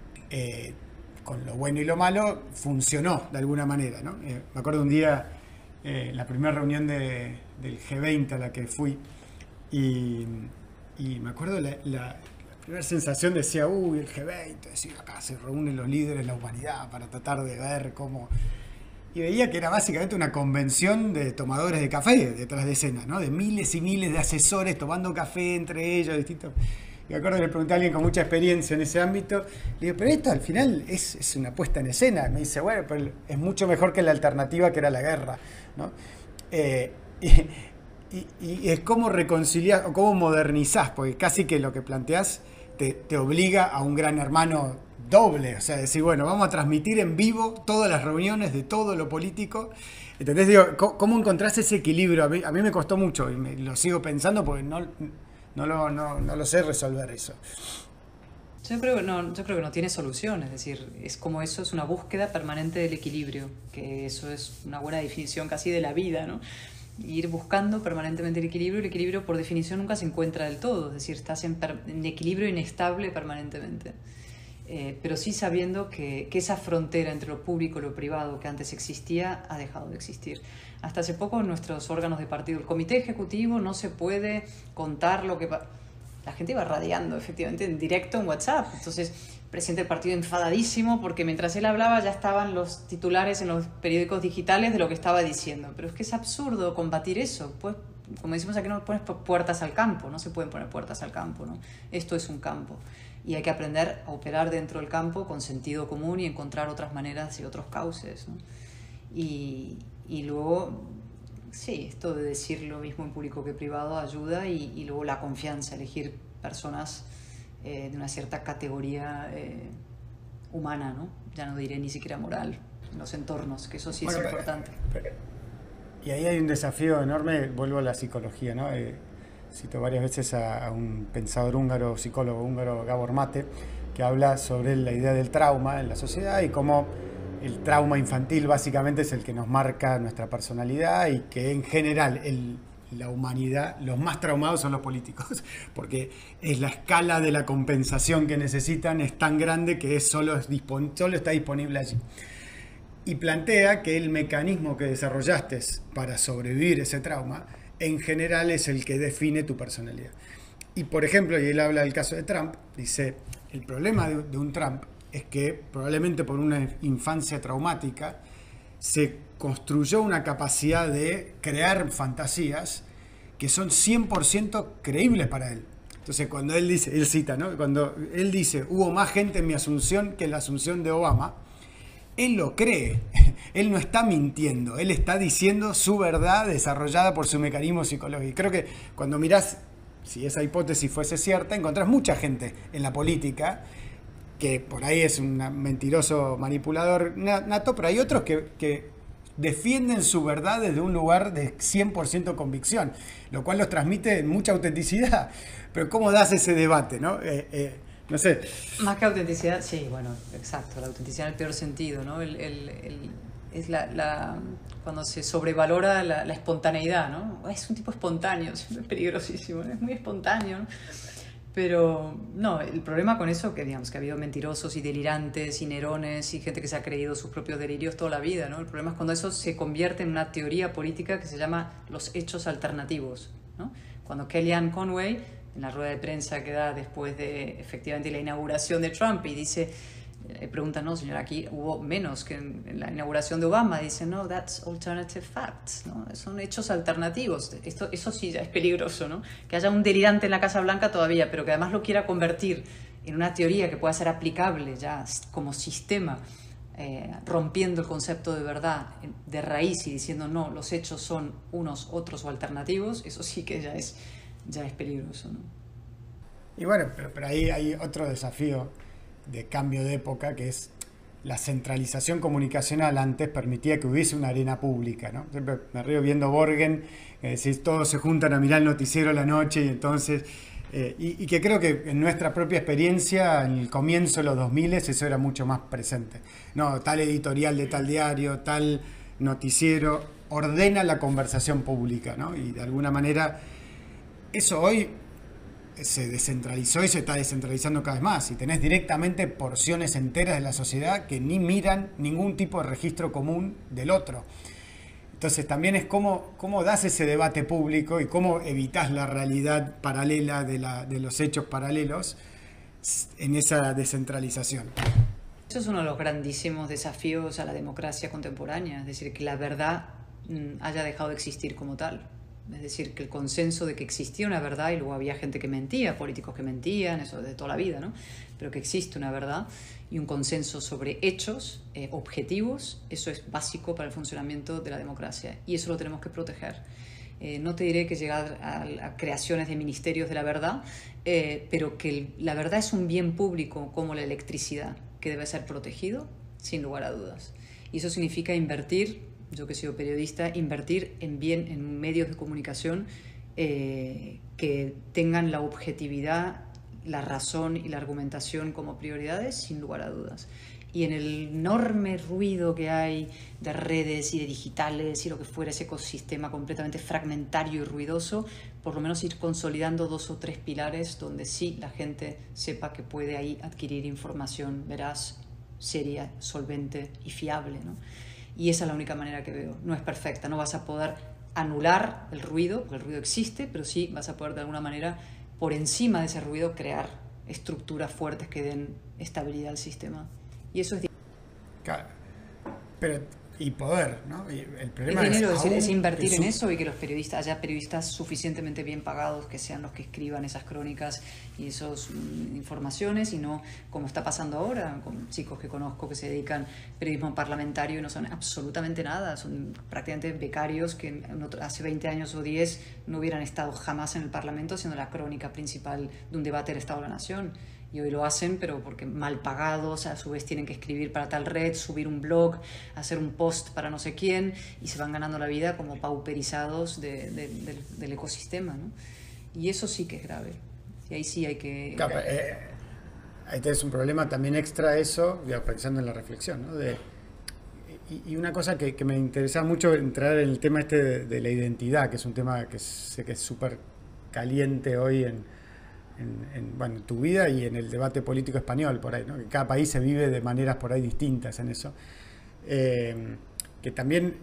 con lo bueno y lo malo, funcionó de alguna manera, ¿no? Me acuerdo un día, la primera reunión del G20 a la que fui, y me acuerdo la primera sensación, decía, uy, el G20, decía, acá se reúnen los líderes de la humanidad para tratar de ver cómo... Y veía que era básicamente una convención de tomadores de café detrás de escena, ¿no? De miles y miles de asesores tomando café entre ellos, distintos. Y me acuerdo que le pregunté a alguien con mucha experiencia en ese ámbito, le digo, pero esto al final es una puesta en escena. Me dice, bueno, pero es mucho mejor que la alternativa que era la guerra, ¿no? Y es cómo reconciliar o cómo modernizás, porque casi que lo que planteás te obliga a un gran hermano doble, o sea, decir, bueno, vamos a transmitir en vivo todas las reuniones de todo lo político. ¿Entendés? Digo, ¿cómo encontrás ese equilibrio? A mí me costó mucho y lo sigo pensando porque no lo sé resolver eso. Yo creo que no tiene solución, es decir, es como eso, es una búsqueda permanente del equilibrio, que eso es una buena definición casi de la vida, ¿no? Ir buscando permanentemente el equilibrio por definición nunca se encuentra del todo, es decir, estás en equilibrio inestable permanentemente. Pero sí sabiendo que esa frontera entre lo público y lo privado que antes existía ha dejado de existir. Hasta hace poco en nuestros órganos de partido, el comité ejecutivo, no se puede contar lo que... La gente iba radiando efectivamente en directo en WhatsApp, entonces el presidente del partido enfadadísimo porque mientras él hablaba ya estaban los titulares en los periódicos digitales de lo que estaba diciendo. Pero es que es absurdo combatir eso, pues, como decimos aquí, no pones puertas al campo, no se pueden poner puertas al campo, ¿no? Esto es un campo y hay que aprender a operar dentro del campo con sentido común y encontrar otras maneras y otros cauces, ¿no? Y luego, sí, esto de decir lo mismo en público que privado ayuda y luego la confianza, elegir personas de una cierta categoría humana, ¿no? Ya no diré ni siquiera moral, en los entornos, que eso sí es importante. Y ahí hay un desafío enorme, vuelvo a la psicología, ¿no? Cito varias veces a un pensador húngaro, psicólogo húngaro, Gábor Mate, que habla sobre la idea del trauma en la sociedad y cómo el trauma infantil básicamente es el que nos marca nuestra personalidad y que en general la humanidad, los más traumados son los políticos, porque es la escala de la compensación que necesitan es tan grande que solo está disponible allí. Y plantea que el mecanismo que desarrollaste para sobrevivir ese trauma, en general es el que define tu personalidad. Y por ejemplo, y él habla del caso de Trump, dice, el problema de un Trump es que probablemente por una infancia traumática se construyó una capacidad de crear fantasías que son 100% creíbles para él. Entonces cuando él dice, él cita, ¿no? Cuando él dice, hubo más gente en mi asunción que en la asunción de Obama, él lo cree, él no está mintiendo, él está diciendo su verdad desarrollada por su mecanismo psicológico. Y creo que cuando mirás, si esa hipótesis fuese cierta, encontrás mucha gente en la política que por ahí es un mentiroso manipulador nato, pero hay otros que defienden su verdad desde un lugar de 100% convicción, lo cual los transmite mucha autenticidad. Pero ¿cómo das ese debate, no? No sé. Más que autenticidad, sí, bueno, exacto, la autenticidad en el peor sentido, ¿no? Es cuando se sobrevalora la espontaneidad, ¿no? Es un tipo espontáneo, es peligrosísimo, es muy espontáneo, ¿no? Pero no, el problema con eso que digamos que ha habido mentirosos y delirantes y Nerones y gente que se ha creído sus propios delirios toda la vida, ¿no? El problema es cuando eso se convierte en una teoría política que se llama los hechos alternativos, ¿no? Cuando Kellyanne Conway, en la rueda de prensa que da después de efectivamente la inauguración de Trump, y dice, pregunta, no señora, aquí hubo menos que en la inauguración de Obama, dice, no, that's alternative facts, ¿no? Son hechos alternativos. Eso sí ya es peligroso, ¿no? Que haya un delirante en la Casa Blanca todavía, pero que además lo quiera convertir en una teoría que pueda ser aplicable ya como sistema, rompiendo el concepto de verdad de raíz y diciendo, no, los hechos son unos, otros o alternativos, eso sí que ya es peligroso, ¿no? Y bueno, pero ahí hay otro desafío de cambio de época, que es la centralización comunicacional. Antes permitía que hubiese una arena pública, ¿no? Siempre me río viendo Borgen, si todos se juntan a mirar el noticiero a la noche, y entonces y que creo que en nuestra propia experiencia, en el comienzo de los 2000, eso era mucho más presente. No, tal editorial de tal diario, tal noticiero, ordena la conversación pública, ¿no? Y de alguna manera eso hoy se descentralizó y se está descentralizando cada vez más. Y tenés directamente porciones enteras de la sociedad que ni miran ningún tipo de registro común del otro. Entonces también es cómo das ese debate público y cómo evitas la realidad paralela de los hechos paralelos en esa descentralización. Eso es uno de los grandísimos desafíos a la democracia contemporánea, es decir, que la verdad haya dejado de existir como tal. Es decir, que el consenso de que existía una verdad, y luego había gente que mentía, políticos que mentían, eso de toda la vida, ¿no? Pero que existe una verdad y un consenso sobre hechos objetivos, eso es básico para el funcionamiento de la democracia y eso lo tenemos que proteger. No te diré que llegar a creaciones de ministerios de la verdad, pero que la verdad es un bien público como la electricidad, que debe ser protegido sin lugar a dudas. Y eso significa invertir, yo que he sido periodista, invertir en medios de comunicación que tengan la objetividad, la razón y la argumentación como prioridades, sin lugar a dudas. Y en el enorme ruido que hay de redes y de digitales y lo que fuera, ese ecosistema completamente fragmentario y ruidoso, por lo menos ir consolidando 2 o 3 pilares donde sí la gente sepa que puede ahí adquirir información veraz, seria, solvente y fiable, ¿no? Y esa es la única manera que veo. No es perfecta, no vas a poder anular el ruido, porque el ruido existe, pero sí vas a poder de alguna manera, por encima de ese ruido, crear estructuras fuertes que den estabilidad al sistema. Y eso es dinero. Claro, pero y poder, ¿no? Y el problema es dinero, es invertir en eso y que los periodistas, haya periodistas suficientemente bien pagados que sean los que escriban esas crónicas y esas informaciones, y no como está pasando ahora con chicos que conozco que se dedican al periodismo parlamentario y no son absolutamente nada, son prácticamente becarios que hace 20 años o 10 no hubieran estado jamás en el Parlamento haciendo la crónica principal de un debate del Estado de la Nación. Y hoy lo hacen, pero porque mal pagados, a su vez tienen que escribir para tal red, subir un blog, hacer un post para no sé quién, y se van ganando la vida como pauperizados del ecosistema, ¿no? Y eso sí que es grave. Y ahí sí hay que... Claro, ahí tenés un problema también extra eso, pensando en la reflexión, ¿no? y una cosa que me interesa mucho entrar en el tema este de la identidad, que es un tema que sé que es súper caliente hoy bueno, en tu vida y en el debate político español por ahí, ¿no? Que cada país se vive de maneras por ahí distintas en eso. Que también,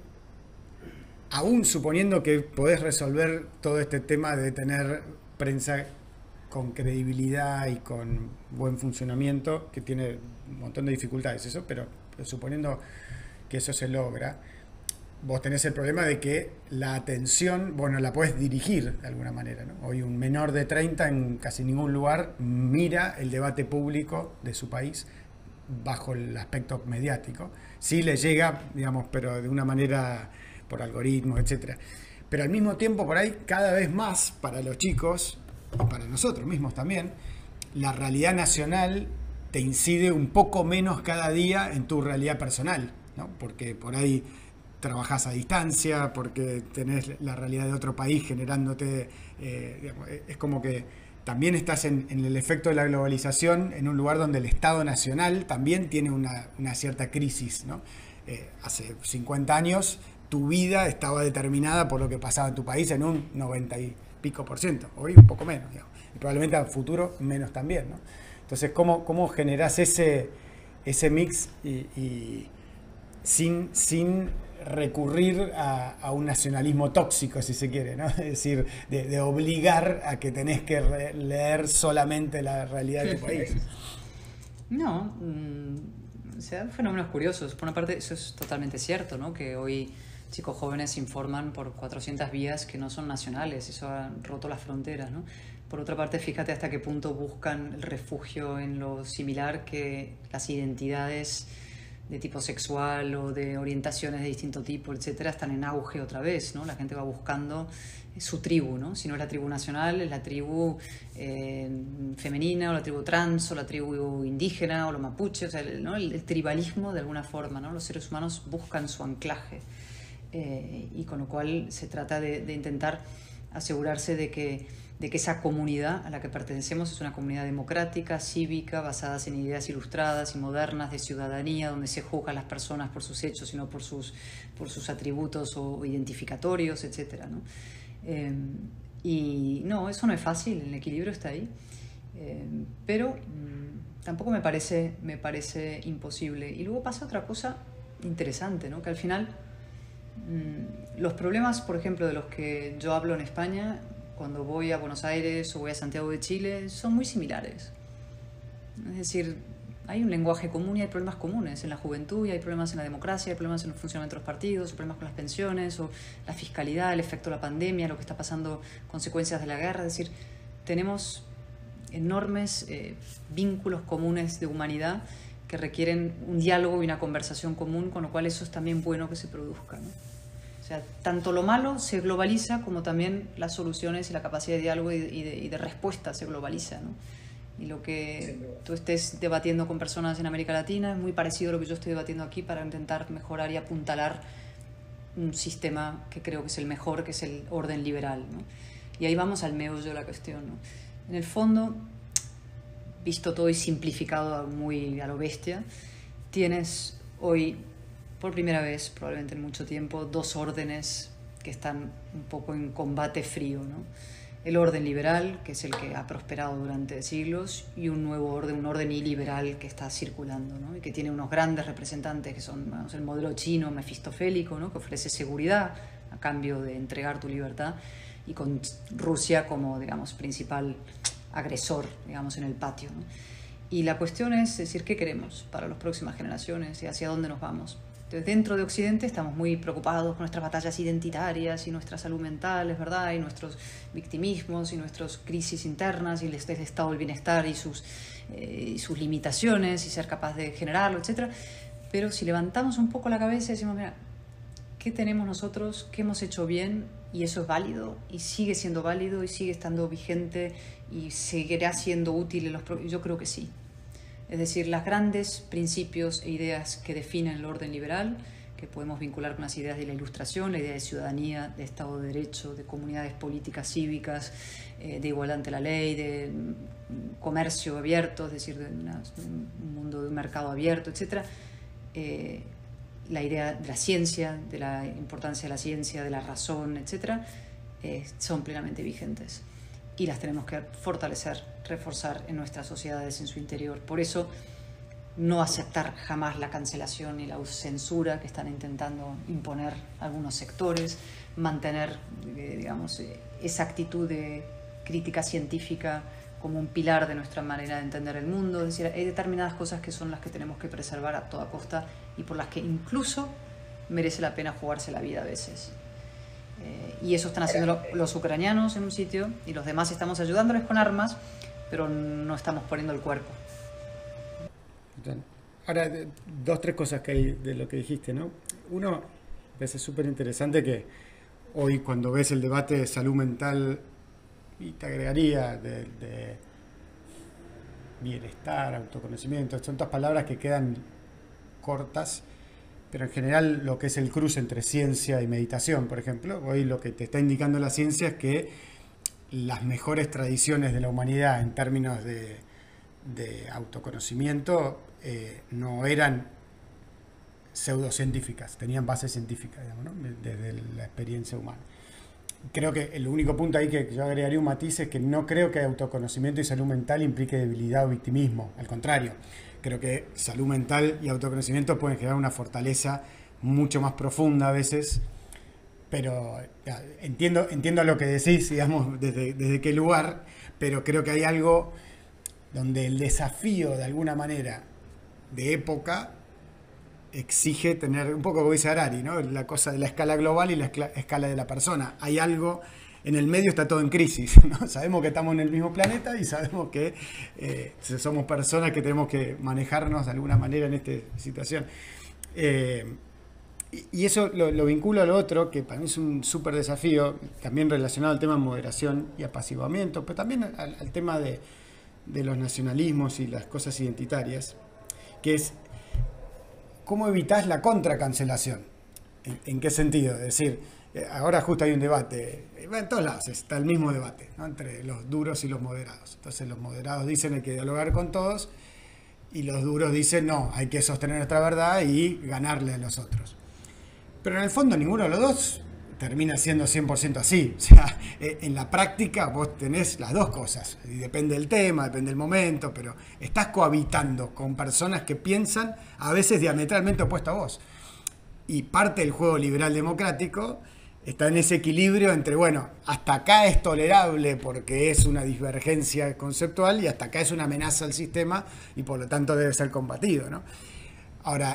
aún suponiendo que podés resolver todo este tema de tener prensa con credibilidad y con buen funcionamiento, que tiene un montón de dificultades eso, pero suponiendo que eso se logra, vos tenés el problema de que la atención, bueno, la podés dirigir de alguna manera, ¿no? Hoy un menor de 30 en casi ningún lugar mira el debate público de su país bajo el aspecto mediático. Sí le llega, digamos, pero de una manera por algoritmos, etcétera. Pero al mismo tiempo, por ahí, cada vez más para los chicos, y para nosotros mismos también, la realidad nacional te incide un poco menos cada día en tu realidad personal, ¿no? Porque por ahí trabajás a distancia, porque tenés la realidad de otro país generándote, digamos, es como que también estás en el efecto de la globalización en un lugar donde el Estado Nacional también tiene una cierta crisis, ¿no? Hace 50 años tu vida estaba determinada por lo que pasaba en tu país en un 90 y pico %, hoy un poco menos, digamos, y probablemente a futuro menos también, ¿no? Entonces, ¿cómo generás ese mix y sin recurrir a un nacionalismo tóxico, si se quiere, ¿no? Es decir, de obligar a que tenés que leer solamente la realidad de tu país? No, o sea, fenómenos curiosos. Por una parte, eso es totalmente cierto, ¿no? Que hoy chicos jóvenes se informan por 400 vías que no son nacionales, eso ha roto las fronteras, ¿no? Por otra parte, fíjate hasta qué punto buscan el refugio en lo similar, que las identidades de tipo sexual o de orientaciones de distinto tipo, etcétera, están en auge otra vez, ¿no? La gente va buscando su tribu, ¿no? Si no es la tribu nacional, es la tribu femenina, o la tribu trans, o la tribu indígena, o los mapuches, o sea, ¿no? El tribalismo de alguna forma, ¿no? Los seres humanos buscan su anclaje, y con lo cual se trata de intentar asegurarse de que esa comunidad a la que pertenecemos es una comunidad democrática, cívica, basada en ideas ilustradas y modernas de ciudadanía, donde se juzga a las personas por sus hechos y no por sus atributos o identificatorios, etc., ¿no? Y no, eso no es fácil, el equilibrio está ahí, pero tampoco me parece imposible. Y luego pasa otra cosa interesante, ¿no? Que al final los problemas, por ejemplo, de los que yo hablo en España, cuando voy a Buenos Aires o voy a Santiago de Chile, son muy similares. Es decir, hay un lenguaje común y hay problemas comunes en la juventud, y hay problemas en la democracia, hay problemas en el funcionamiento de los partidos, hay problemas con las pensiones, o la fiscalidad, el efecto de la pandemia, lo que está pasando, consecuencias de la guerra. Es decir, tenemos enormes vínculos comunes de humanidad que requieren un diálogo y una conversación común, con lo cual eso es también bueno que se produzca, ¿no? O sea, tanto lo malo se globaliza como también las soluciones y la capacidad de diálogo y de respuesta se globaliza, ¿no? Y lo que tú estés debatiendo con personas en América Latina es muy parecido a lo que yo estoy debatiendo aquí, para intentar mejorar y apuntalar un sistema que creo que es el mejor, que es el orden liberal, ¿no? Y ahí vamos al meollo de la cuestión, ¿no? En el fondo, visto todo y simplificado muy a lo bestia, tienes hoy, por primera vez, probablemente en mucho tiempo, dos órdenes que están un poco en combate frío, ¿no? El orden liberal, que es el que ha prosperado durante siglos, y un nuevo orden, un orden iliberal que está circulando, ¿no? Y que tiene unos grandes representantes que son, vamos, el modelo chino mefistofélico, ¿no? Que ofrece seguridad a cambio de entregar tu libertad, y con Rusia como, digamos, principal agresor, digamos, en el patio, ¿no? Y la cuestión es decir, ¿qué queremos para las próximas generaciones y hacia dónde nos vamos? Entonces, dentro de Occidente estamos muy preocupados con nuestras batallas identitarias y nuestra salud mental, es verdad, y nuestros victimismos y nuestras crisis internas y el estado del bienestar y sus limitaciones y ser capaz de generarlo, etc. Pero si levantamos un poco la cabeza y decimos, mira, ¿qué tenemos nosotros? ¿Qué hemos hecho bien? Y eso es válido y sigue siendo válido y sigue estando vigente y seguirá siendo útil en yo creo que sí. Es decir, los grandes principios e ideas que definen el orden liberal, que podemos vincular con las ideas de la Ilustración, la idea de ciudadanía, de Estado de Derecho, de comunidades políticas cívicas, de igualdad ante la ley, de comercio abierto, es decir, de un mundo de un mercado abierto, etc. la idea de la ciencia, de la importancia de la ciencia, de la razón, etcétera, son plenamente vigentes y las tenemos que fortalecer, reforzar en nuestras sociedades, en su interior. Por eso, no aceptar jamás la cancelación y la censura que están intentando imponer algunos sectores, mantener, digamos, esa actitud de crítica científica como un pilar de nuestra manera de entender el mundo. Es decir, hay determinadas cosas que son las que tenemos que preservar a toda costa y por las que incluso merece la pena jugarse la vida a veces. Y eso están haciendo los ucranianos en un sitio y los demás estamos ayudándoles con armas, pero no estamos poniendo el cuerpo. Ahora, dos, tres cosas que hay de lo que dijiste, ¿no? Uno, me parece súper interesante que hoy cuando ves el debate de salud mental, y te agregaría de bienestar, autoconocimiento, son todas palabras que quedan cortas, pero en general lo que es el cruce entre ciencia y meditación, por ejemplo, hoy lo que te está indicando la ciencia es que las mejores tradiciones de la humanidad en términos de autoconocimiento no eran pseudocientíficas, tenían base científica, digamos, ¿no? Desde la experiencia humana. Creo que el único punto ahí que yo agregaría un matiz es que no creo que autoconocimiento y salud mental implique debilidad o victimismo, al contrario, creo que salud mental y autoconocimiento pueden generar una fortaleza mucho más profunda a veces, pero entiendo lo que decís, digamos, desde qué lugar, pero creo que hay algo donde el desafío de alguna manera de época exige tener, un poco como dice Harari, ¿no? La cosa de la escala global y la escala de la persona. Hay algo, en el medio está todo en crisis, ¿no? Sabemos que estamos en el mismo planeta y sabemos que somos personas que tenemos que manejarnos de alguna manera en esta situación. Y eso lo vinculo a lo otro, que para mí es un súper desafío, también relacionado al tema de moderación y apaciguamiento, pero también al tema de los nacionalismos y las cosas identitarias, que es cómo evitas la contracancelación. ¿En qué sentido? Es decir, ahora justo hay un debate, en todos lados está el mismo debate, ¿no? Entre los duros y los moderados. Entonces los moderados dicen hay que dialogar con todos y los duros dicen no, hay que sostener nuestra verdad y ganarle a los otros. Pero en el fondo ninguno de los dos termina siendo 100% así. O sea, en la práctica vos tenés las dos cosas. Y depende del tema, depende del momento, pero estás cohabitando con personas que piensan a veces diametralmente opuesto a vos. Y parte del juego liberal democrático está en ese equilibrio entre, bueno, hasta acá es tolerable porque es una divergencia conceptual y hasta acá es una amenaza al sistema y por lo tanto debe ser combatido, ¿no? Ahora,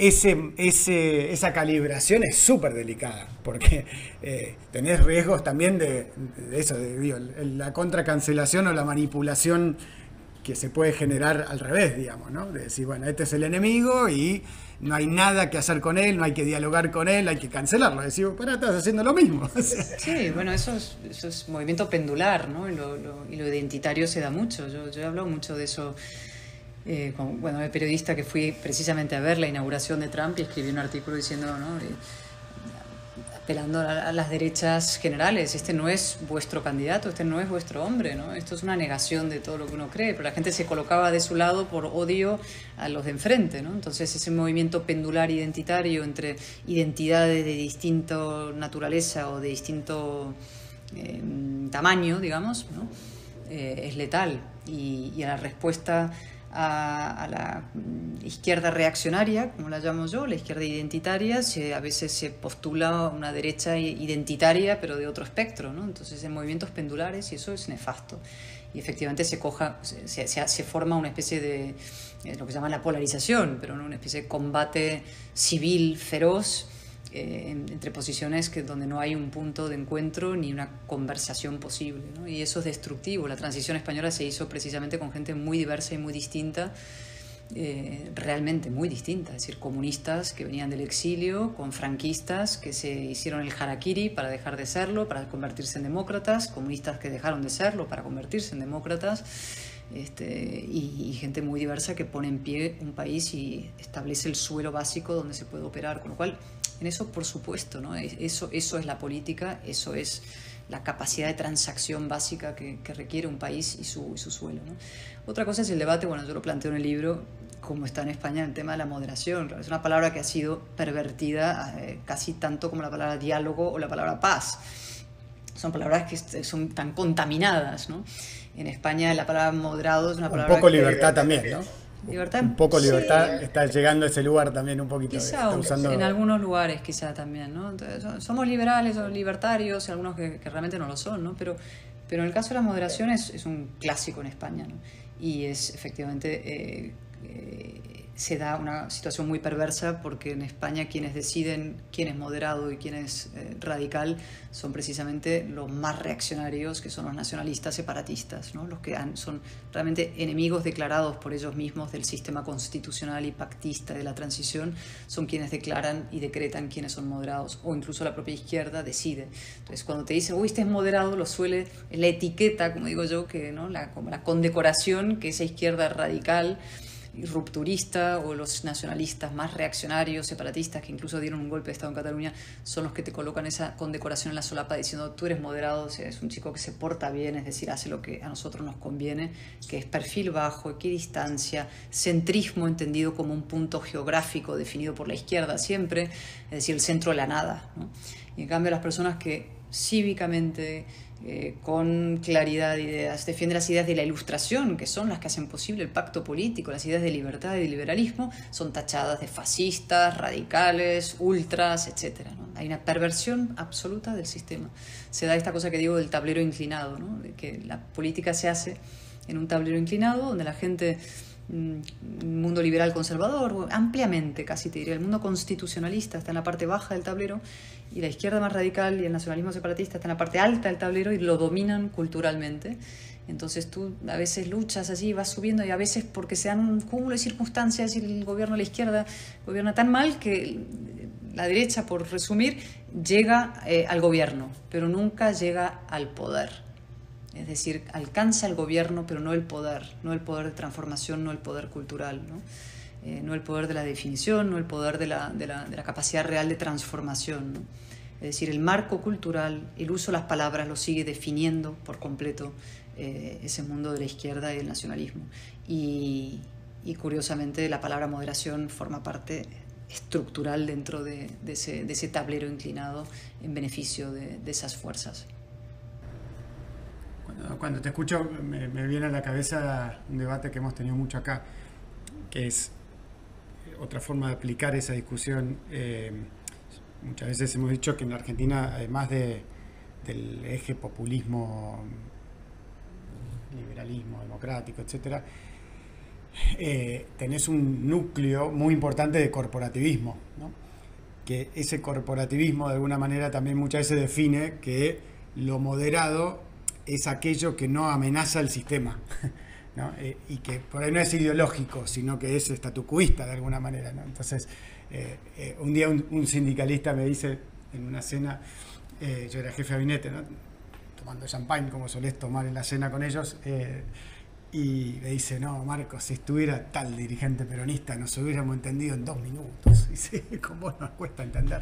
esa calibración es súper delicada, porque tenés riesgos también de eso, la contracancelación o la manipulación que se puede generar al revés, digamos, ¿no? De decir, bueno, este es el enemigo y no hay nada que hacer con él, no hay que dialogar con él, hay que cancelarlo. Decir, pará, estás haciendo lo mismo. Sí, bueno, eso es movimiento pendular, ¿no? Y lo identitario se da mucho. Yo he hablado mucho de eso. Bueno, el periodista que fui precisamente a ver la inauguración de Trump y escribí un artículo diciendo, ¿no? Apelando a las derechas generales, este no es vuestro candidato, este no es vuestro hombre, ¿no? Esto es una negación de todo lo que uno cree, pero la gente se colocaba de su lado por odio a los de enfrente, ¿no? Entonces ese movimiento pendular identitario entre identidades de distinta naturaleza o de distinto tamaño, digamos, ¿no? Es letal y a la respuesta a la izquierda reaccionaria, como la llamo yo, la izquierda identitaria, a veces se postula una derecha identitaria, pero de otro espectro, ¿no? Entonces, en movimientos pendulares, y eso es nefasto. Y efectivamente se forma una especie de lo que se llama la polarización, pero ¿no? Una especie de combate civil feroz entre posiciones donde no hay un punto de encuentro ni una conversación posible, ¿no? Y eso es destructivo. La transición española se hizo precisamente con gente muy diversa y muy distinta, realmente muy distinta, es decir, comunistas que venían del exilio, con franquistas que se hicieron el harakiri para dejar de serlo, para convertirse en demócratas, comunistas que dejaron de serlo para convertirse en demócratas, y gente muy diversa que pone en pie un país y establece el suelo básico donde se puede operar, con lo cual en eso por supuesto, ¿no? Eso es la política, eso es la capacidad de transacción básica que requiere un país y su suelo, ¿no? Otra cosa es el debate, bueno, yo lo planteo en el libro, como está en España el tema de la moderación. Es una palabra que ha sido pervertida casi tanto como la palabra diálogo o la palabra paz. Son palabras que son tan contaminadas, ¿no? En España la palabra moderado es una palabra... Un poco libertad también, ¿no? Libertad, un poco libertad, sí. Está llegando a ese lugar también un poquito. Quizá usando... en algunos lugares quizá también, ¿no? Entonces, somos liberales o libertarios, algunos que realmente no lo son, ¿no? Pero en el caso de la moderación es un clásico en España, ¿no? Y es efectivamente... se da una situación muy perversa porque en España quienes deciden quién es moderado y quién es radical son precisamente los más reaccionarios, que son los nacionalistas separatistas, ¿no? Los que son realmente enemigos declarados por ellos mismos del sistema constitucional y pactista de la transición, son quienes declaran y decretan quiénes son moderados, o incluso la propia izquierda decide. Entonces cuando te dicen, uy, este es moderado, lo suele, la etiqueta, como digo yo, que, ¿no? Como la condecoración que esa izquierda radical y rupturista, o los nacionalistas más reaccionarios, separatistas, que incluso dieron un golpe de Estado en Cataluña, son los que te colocan esa condecoración en la solapa diciendo tú eres moderado, o sea, es un chico que se porta bien, es decir, hace lo que a nosotros nos conviene, que es perfil bajo, equidistancia, centrismo entendido como un punto geográfico definido por la izquierda siempre, es decir, el centro de la nada, ¿no? Y en cambio las personas que cívicamente, con claridad de ideas, defiende las ideas de la Ilustración, que son las que hacen posible el pacto político, las ideas de libertad y de liberalismo, son tachadas de fascistas, radicales, ultras, etc., ¿no? Hay una perversión absoluta del sistema. Se da esta cosa que digo del tablero inclinado, ¿no? De que la política se hace en un tablero inclinado donde la gente... el mundo liberal conservador, ampliamente casi te diría, el mundo constitucionalista está en la parte baja del tablero, y la izquierda más radical y el nacionalismo separatista está en la parte alta del tablero y lo dominan culturalmente. Entonces tú a veces luchas así, vas subiendo, y a veces porque se dan un cúmulo de circunstancias y el gobierno de la izquierda gobierna tan mal que la derecha, por resumir, llega al gobierno, pero nunca llega al poder. Es decir, alcanza el gobierno, pero no el poder de transformación, no el poder cultural, ¿no? No el poder de la definición, no el poder de la capacidad real de transformación, ¿no? Es decir, el marco cultural, el uso de las palabras lo sigue definiendo por completo ese mundo de la izquierda y del nacionalismo. Y curiosamente la palabra moderación forma parte estructural dentro de ese tablero inclinado en beneficio de esas fuerzas. Cuando te escucho me viene a la cabeza un debate que hemos tenido mucho acá, que es otra forma de aplicar esa discusión. Muchas veces hemos dicho que en la Argentina, además del eje populismo, liberalismo, democrático, etcétera, tenés un núcleo muy importante de corporativismo, ¿no? Que ese corporativismo de alguna manera también muchas veces define que lo moderado es aquello que no amenaza el sistema, ¿no? Y que por ahí no es ideológico, sino que es estatucuista de alguna manera, ¿no? Entonces, un día un sindicalista me dice en una cena, yo era jefe de gabinete, ¿no? Tomando champagne como solés tomar en la cena con ellos, y me dice, no, Marcos, si estuviera tal dirigente peronista nos hubiéramos entendido en 2 minutos. Dice, con vos nos cuesta entender.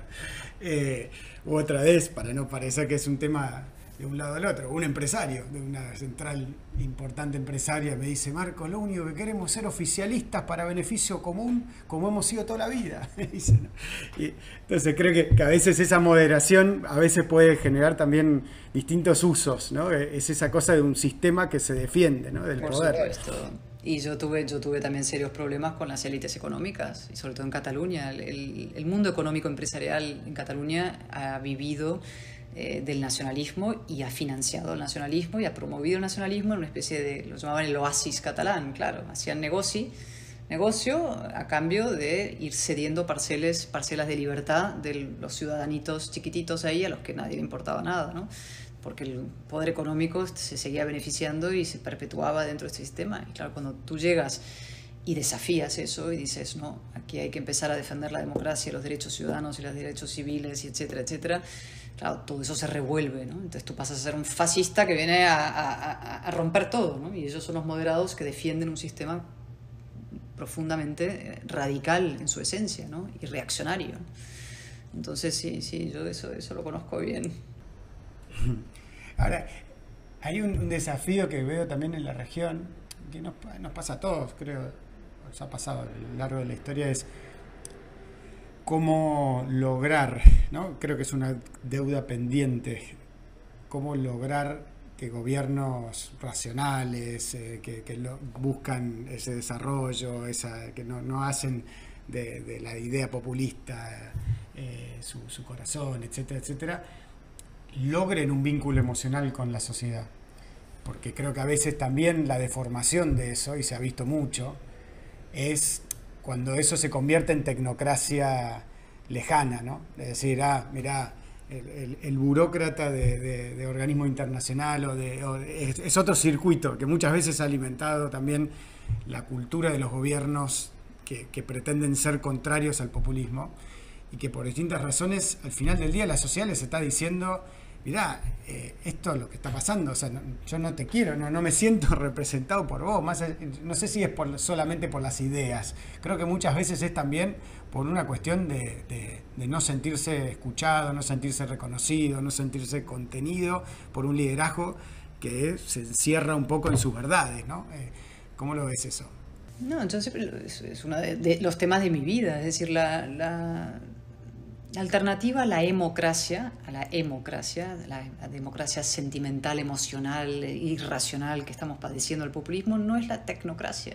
U otra vez, para no parecer que es un tema de un lado al otro, un empresario de una central importante empresaria me dice, Marcos, lo único que queremos es ser oficialistas para beneficio común, como hemos sido toda la vida. Dice, ¿no? Y entonces creo que a veces esa moderación a veces puede generar también distintos usos, ¿no? Es esa cosa de un sistema que se defiende, ¿no? Del poder. Por supuesto. Y yo tuve también serios problemas con las élites económicas, y sobre todo en Cataluña. El mundo económico empresarial en Cataluña ha vivido del nacionalismo y ha financiado el nacionalismo y ha promovido el nacionalismo en una especie de, lo llamaban el oasis catalán, claro, hacían negocio a cambio de ir cediendo parcelas de libertad de los ciudadanitos chiquititos ahí a los que nadie le importaba nada, ¿no? Porque el poder económico se seguía beneficiando y se perpetuaba dentro de este sistema. Y claro, cuando tú llegas y desafías eso y dices, no, aquí hay que empezar a defender la democracia, los derechos ciudadanos y los derechos civiles, y etcétera, etcétera, claro, todo eso se revuelve, ¿no? Entonces tú pasas a ser un fascista que viene a romper todo, ¿no? Y ellos son los moderados que defienden un sistema profundamente radical en su esencia, ¿no? Y reaccionario. Entonces sí, yo eso lo conozco bien. Ahora, hay un desafío que veo también en la región, que nos pasa a todos, creo, ha pasado a lo largo de la historia, es cómo lograr, ¿no? Creo que es una deuda pendiente, cómo lograr que gobiernos racionales, buscan ese desarrollo, que no hacen de la idea populista su corazón, etcétera, etcétera, logren un vínculo emocional con la sociedad. Porque creo que a veces también la deformación de eso, y se ha visto mucho, es cuando eso se convierte en tecnocracia lejana, ¿no? Es decir, mirá, el burócrata de organismo internacional es otro circuito que muchas veces ha alimentado también la cultura de los gobiernos que pretenden ser contrarios al populismo y que por distintas razones al final del día la sociedad les está diciendo, mirá, esto es lo que está pasando, o sea, yo no te quiero, no me siento representado por vos, no sé si es solamente por las ideas, creo que muchas veces es también por una cuestión de no sentirse escuchado, no sentirse reconocido, no sentirse contenido por un liderazgo que se encierra un poco en sus verdades, ¿no? ¿Cómo lo ves eso? No, entonces es uno de los temas de mi vida, es decir, la alternativa a la democracia, la democracia sentimental, emocional, irracional que estamos padeciendo el populismo, no es la tecnocracia.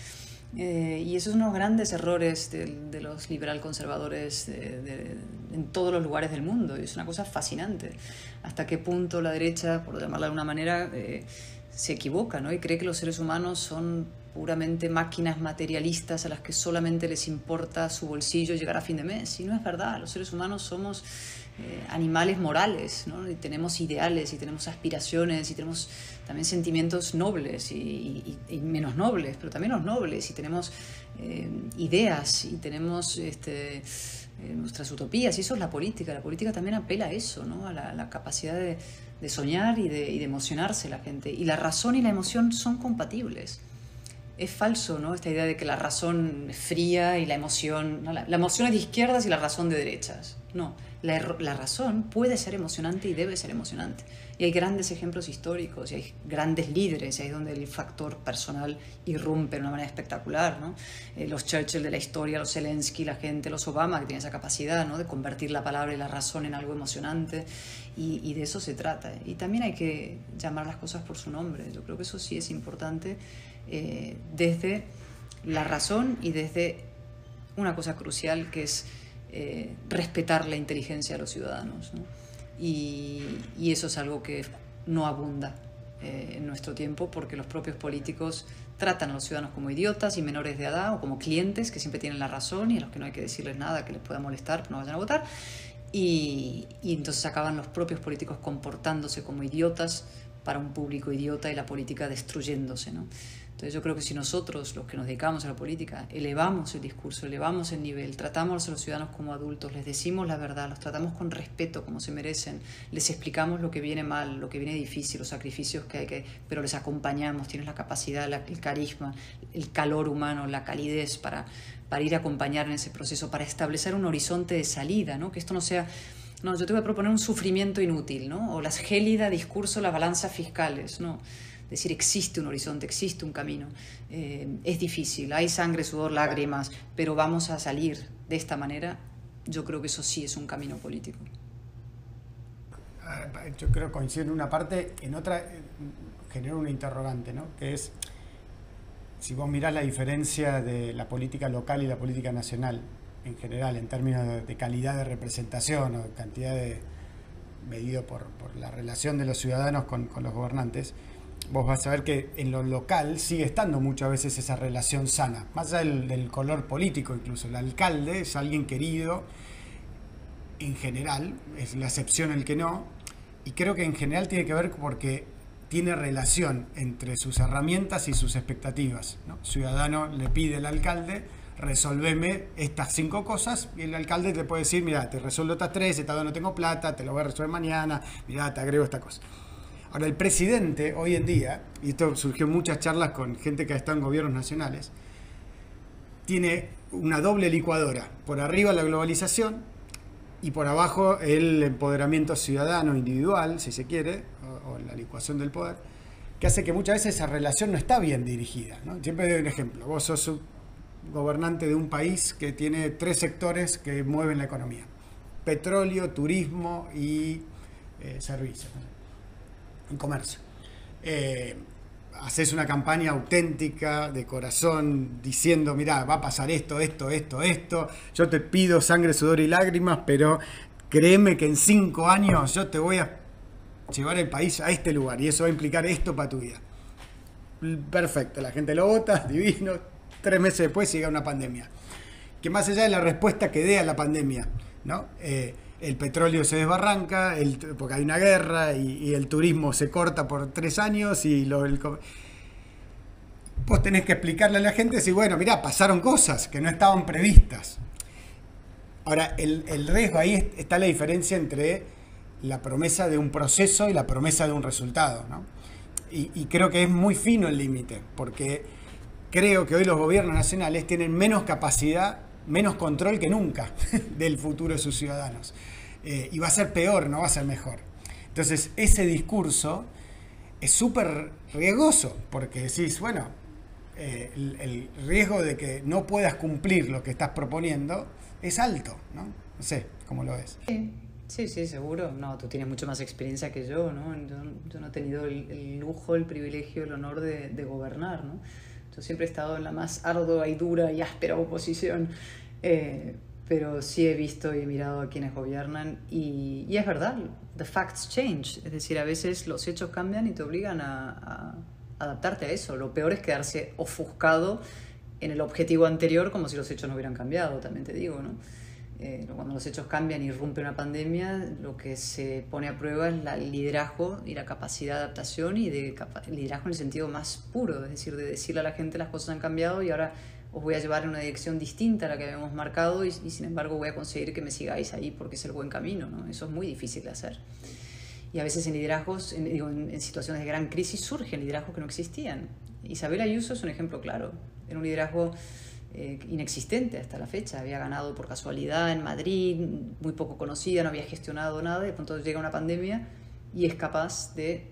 Y esos son unos grandes errores de los liberal conservadores en todos los lugares del mundo. Y es una cosa fascinante. Hasta qué punto la derecha, por llamarla de alguna manera, se equivoca, ¿no? Y cree que los seres humanos son puramente máquinas materialistas a las que solamente les importa su bolsillo llegar a fin de mes. Y no es verdad, los seres humanos somos animales morales, ¿no? Y tenemos ideales y tenemos aspiraciones y tenemos también sentimientos nobles y menos nobles, pero también los nobles, y tenemos ideas y tenemos nuestras utopías, y eso es la política también apela a eso, ¿no? A la capacidad de soñar y de emocionarse la gente, y la razón y la emoción son compatibles. Es falso, ¿no? Esta idea de que la razón es fría y la emoción... No, la emoción es de izquierdas y la razón de derechas. No, la razón puede ser emocionante y debe ser emocionante. Y hay grandes ejemplos históricos y hay grandes líderes, ahí es donde el factor personal irrumpe de una manera espectacular, ¿no? Los Churchill de la historia, los Zelensky, la gente, los Obama, que tienen esa capacidad, ¿no? De convertir la palabra y la razón en algo emocionante, y de eso se trata. Y también hay que llamar las cosas por su nombre. Yo creo que eso sí es importante, desde la razón y desde una cosa crucial que es respetar la inteligencia de los ciudadanos, ¿no? Y eso es algo que no abunda en nuestro tiempo, porque los propios políticos tratan a los ciudadanos como idiotas y menores de edad, o como clientes que siempre tienen la razón y a los que no hay que decirles nada que les pueda molestar, pero no vayan a votar. Y entonces acaban los propios políticos comportándose como idiotas para un público idiota y la política destruyéndose, ¿no? Entonces yo creo que si nosotros, los que nos dedicamos a la política, elevamos el discurso, elevamos el nivel, tratamos a los ciudadanos como adultos, les decimos la verdad, los tratamos con respeto como se merecen, les explicamos lo que viene mal, lo que viene difícil, los sacrificios que hay pero les acompañamos, tienes la capacidad, el carisma, el calor humano, la calidez para ir a acompañar en ese proceso, para establecer un horizonte de salida, ¿no? Que esto no sea... No, yo te voy a proponer un sufrimiento inútil, ¿no? O las gélida discurso, las balanzas fiscales, ¿no? Es decir, existe un horizonte, existe un camino. Es difícil, hay sangre, sudor, lágrimas, pero vamos a salir de esta manera. Yo creo que eso sí es un camino político. Yo creo que coincido en una parte, en otra genera una interrogante, ¿no? Que es, si vos mirás la diferencia de la política local y la política nacional, en general, en términos de calidad de representación o de cantidad medido por la relación de los ciudadanos con los gobernantes, vos vas a ver que en lo local sigue estando muchas veces esa relación sana, más allá del color político incluso. El alcalde es alguien querido, en general, es la excepción el que no, y creo que en general tiene que ver porque tiene relación entre sus herramientas y sus expectativas, ¿no? El ciudadano le pide al alcalde, resolveme estas 5 cosas, y el alcalde te puede decir, mira, te resuelvo estas 3, esta no tengo plata, te lo voy a resolver mañana, mira, te agrego esta cosa. Ahora, el presidente hoy en día, y esto surgió en muchas charlas con gente que está en gobiernos nacionales, tiene una doble licuadora, por arriba la globalización y por abajo el empoderamiento ciudadano individual, si se quiere, o la licuación del poder, que hace que muchas veces esa relación no está bien dirigida, ¿no? Siempre doy un ejemplo. Vos sos gobernante de un país que tiene 3 sectores que mueven la economía: petróleo, turismo y servicios, ¿no? Y comercio. Haces una campaña auténtica, de corazón, diciendo, mirá, va a pasar esto, esto, esto, esto, yo te pido sangre, sudor y lágrimas, pero créeme que en 5 años yo te voy a llevar el país a este lugar y eso va a implicar esto para tu vida. Perfecto, la gente lo vota, divino. 3 meses después llega una pandemia, que más allá de la respuesta que dé a la pandemia, ¿no? El petróleo se desbarranca, porque hay una guerra y el turismo se corta por 3 años y vos tenés que explicarle a la gente si, bueno, mirá, pasaron cosas que no estaban previstas. Ahora, el riesgo, ahí está la diferencia entre la promesa de un proceso y la promesa de un resultado, ¿no? Y creo que es muy fino el límite, porque creo que hoy los gobiernos nacionales tienen menos capacidad, menos control que nunca del futuro de sus ciudadanos. Y va a ser peor, no va a ser mejor. Entonces, ese discurso es súper riesgoso, porque decís, bueno, el riesgo de que no puedas cumplir lo que estás proponiendo es alto, ¿no? No sé, ¿cómo lo ves? Sí, sí, seguro. No, tú tienes mucho más experiencia que yo, ¿no? Yo no he tenido el lujo, el privilegio, el honor de gobernar, ¿no? Yo siempre he estado en la más ardua y dura y áspera oposición, pero sí he visto y he mirado a quienes gobiernan y es verdad, the facts change, es decir, a veces los hechos cambian y te obligan a adaptarte a eso. Lo peor es quedarse ofuscado en el objetivo anterior como si los hechos no hubieran cambiado, también te digo, ¿no? Cuando los hechos cambian y irrumpe una pandemia, lo que se pone a prueba es el liderazgo y la capacidad de adaptación y el liderazgo en el sentido más puro, es decir, de decirle a la gente las cosas han cambiado y ahora os voy a llevar en una dirección distinta a la que habíamos marcado y sin embargo voy a conseguir que me sigáis ahí porque es el buen camino, ¿no? Eso es muy difícil de hacer. Y a veces en liderazgos, en situaciones de gran crisis, surgen liderazgos que no existían. Isabel Ayuso es un ejemplo claro. Era un liderazgo inexistente hasta la fecha, había ganado por casualidad en Madrid, muy poco conocida, no había gestionado nada, y de pronto llega una pandemia y es capaz de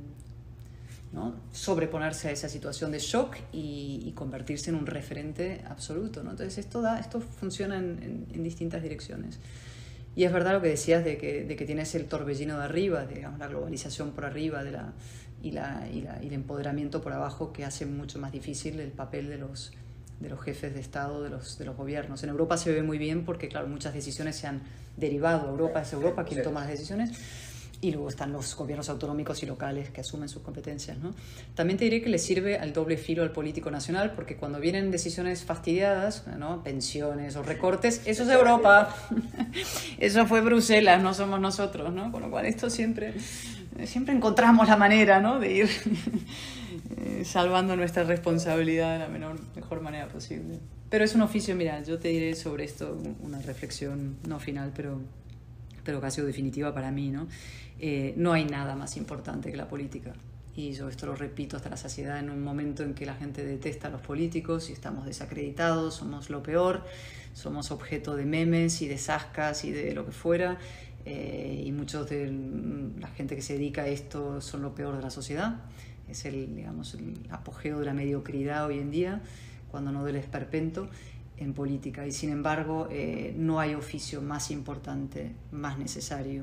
¿no? sobreponerse a esa situación de shock y convertirse en un referente absoluto, ¿no? Entonces esto funciona en distintas direcciones. Y es verdad lo que decías de que tienes el torbellino de arriba, digamos, la globalización por arriba y el empoderamiento por abajo, que hace mucho más difícil el papel de los jefes de Estado, de los gobiernos. En Europa se ve muy bien porque, claro, muchas decisiones se han derivado. Europa es Europa quien toma las decisiones y luego están los gobiernos autonómicos y locales que asumen sus competencias, ¿no? También te diré que le sirve al doble filo al político nacional porque cuando vienen decisiones fastidiadas, ¿no? Pensiones o recortes, eso es Europa. Eso fue Bruselas, no somos nosotros, ¿no? Con lo cual esto siempre encontramos la manera, ¿no? de ir salvando nuestra responsabilidad de la mejor manera posible. Pero es un oficio, mira, yo te diré sobre esto una reflexión no final, pero que ha sido definitiva para mí, ¿no? No hay nada más importante que la política. Y yo esto lo repito hasta la saciedad en un momento en que la gente detesta a los políticos y estamos desacreditados, somos lo peor, somos objeto de memes y de zascas y de lo que fuera. Y muchos de la gente que se dedica a esto son lo peor de la sociedad. Es el apogeo de la mediocridad hoy en día, cuando no del esperpento en política. Y sin embargo, no hay oficio más importante, más necesario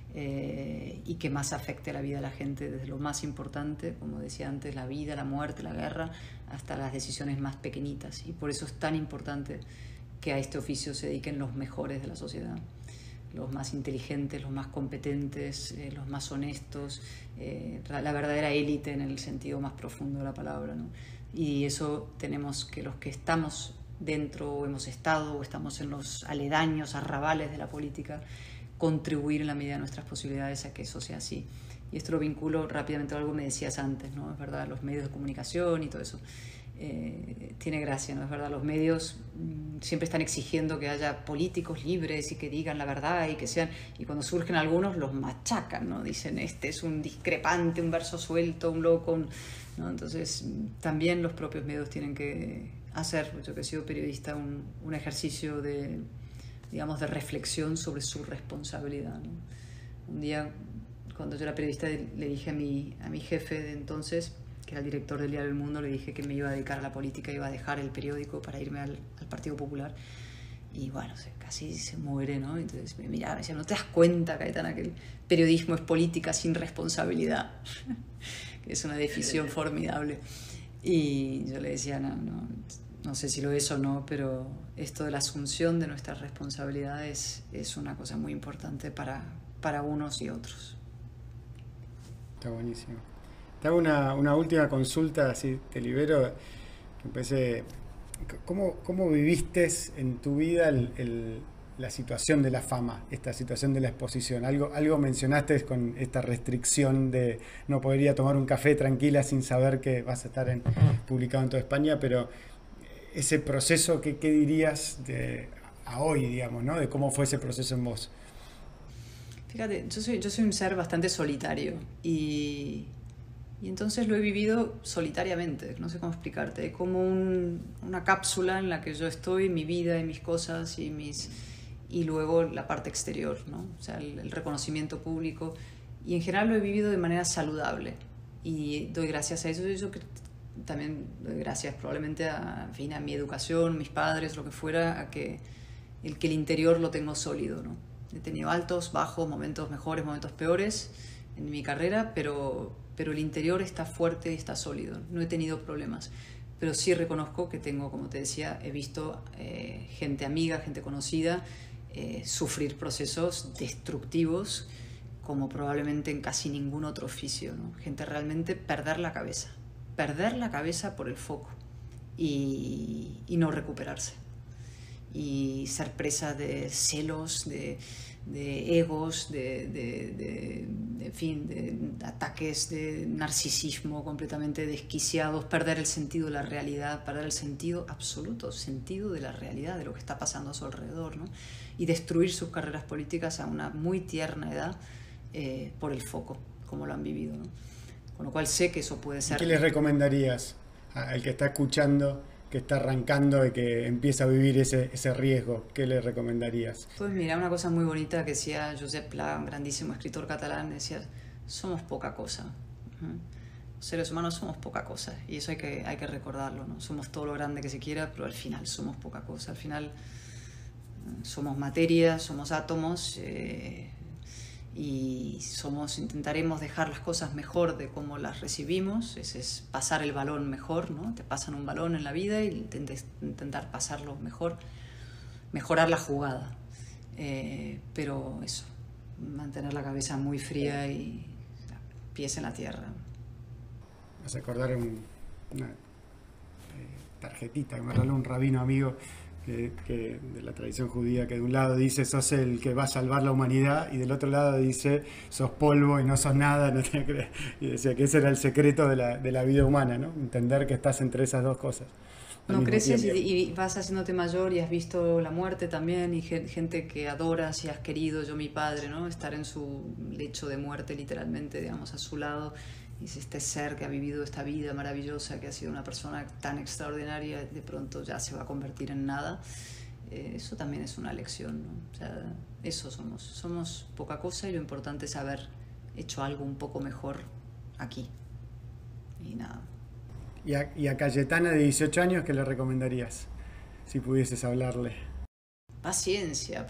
y que más afecte a la vida de la gente, desde lo más importante, como decía antes, la vida, la muerte, la guerra, hasta las decisiones más pequeñitas. Y por eso es tan importante que a este oficio se dediquen los mejores de la sociedad. Los más inteligentes, los más competentes, los más honestos, la verdadera élite en el sentido más profundo de la palabra, ¿no? Y eso tenemos que los que estamos dentro, o hemos estado, o estamos en los aledaños, arrabales de la política, contribuir en la medida de nuestras posibilidades a que eso sea así. Y esto lo vinculo rápidamente a algo que me decías antes, ¿no? Es verdad, los medios de comunicación y todo eso. Tiene gracia, ¿no? Es verdad, los medios siempre están exigiendo que haya políticos libres y que digan la verdad y que sean, y cuando surgen algunos los machacan, ¿no? Dicen, este es un discrepante, un verso suelto, un loco, ¿no? Entonces también los propios medios tienen que hacer, yo que he sido periodista, un ejercicio de, digamos, de reflexión sobre su responsabilidad, ¿no? Un día, cuando yo era periodista, le dije a mi jefe de entonces, que era el director del diario El Mundo, le dije que me iba a dedicar a la política, iba a dejar el periódico para irme al Partido Popular. Y bueno, casi se muere, ¿no? Entonces me miraba y me decía, ¿no te das cuenta, Cayetana, que el periodismo es política sin responsabilidad? Que es una definición formidable. Y yo le decía, no sé si lo es o no, pero esto de la asunción de nuestras responsabilidades es una cosa muy importante para unos y otros. Está buenísimo. Te hago una última consulta, así te libero. Que empecé, ¿cómo viviste en tu vida la situación de la fama, esta situación de la exposición? Algo mencionaste con esta restricción de no poder ir a tomar un café tranquila sin saber que vas a estar publicado en toda España, pero ese proceso, ¿qué dirías a hoy, digamos, ¿no? De cómo fue ese proceso en vos? Fíjate, yo soy un ser bastante solitario y entonces lo he vivido solitariamente, no sé cómo explicarte, es como una cápsula en la que yo estoy, mi vida y mis cosas y luego la parte exterior, ¿no? O sea, el reconocimiento público, y en general lo he vivido de manera saludable y doy gracias a eso. Yo también doy gracias probablemente en fin, a mi educación, mis padres, lo que fuera, a que el interior lo tengo sólido, ¿no? He tenido altos, bajos, momentos mejores, momentos peores en mi carrera, pero el interior está fuerte y está sólido. No he tenido problemas, pero sí reconozco que tengo, como te decía, he visto gente amiga, gente conocida, sufrir procesos destructivos como probablemente en casi ningún otro oficio, ¿no? Gente realmente perder la cabeza por el foco y no recuperarse. Y ser presa de celos, de egos, en fin, de ataques de narcisismo completamente desquiciados, perder el sentido de la realidad, perder el sentido absoluto, sentido de la realidad, de lo que está pasando a su alrededor, ¿no? Y destruir sus carreras políticas a una muy tierna edad por el foco, como lo han vivido, ¿no? Con lo cual sé que eso puede ser... ¿Qué les recomendarías al que está escuchando, que está arrancando y que empieza a vivir ese riesgo? ¿Qué le recomendarías? Pues mira, una cosa muy bonita que decía Josep Pla, un grandísimo escritor catalán, decía, somos poca cosa. Los seres humanos somos poca cosa y eso hay que recordarlo, ¿no? Somos todo lo grande que se quiera, pero al final somos poca cosa. Al final somos materia, somos átomos y intentaremos dejar las cosas mejor de cómo las recibimos. Ese es pasar el balón mejor, ¿no? Te pasan un balón en la vida y intentar pasarlo mejor, mejorar la jugada. Pero eso, mantener la cabeza muy fría y pies en la tierra. Vas a acordar una tarjetita que me regaló un rabino amigo que de la tradición judía, que de un lado dice sos el que va a salvar la humanidad y del otro lado dice sos polvo y no sos nada, no te creas. Y decía que ese era el secreto de la vida humana, ¿no? Entender que estás entre esas dos cosas. No, creces y vas haciéndote mayor y has visto la muerte también y gente que adoras y has querido, yo mi padre, ¿no? Estar en su lecho de muerte literalmente, digamos, a su lado. Y este ser que ha vivido esta vida maravillosa, que ha sido una persona tan extraordinaria, de pronto ya se va a convertir en nada. Eso también es una lección, ¿no? O sea, eso somos poca cosa y lo importante es haber hecho algo un poco mejor aquí. Y nada. ¿Y a Cayetana de 18 años qué le recomendarías? Si pudieses hablarle. Paciencia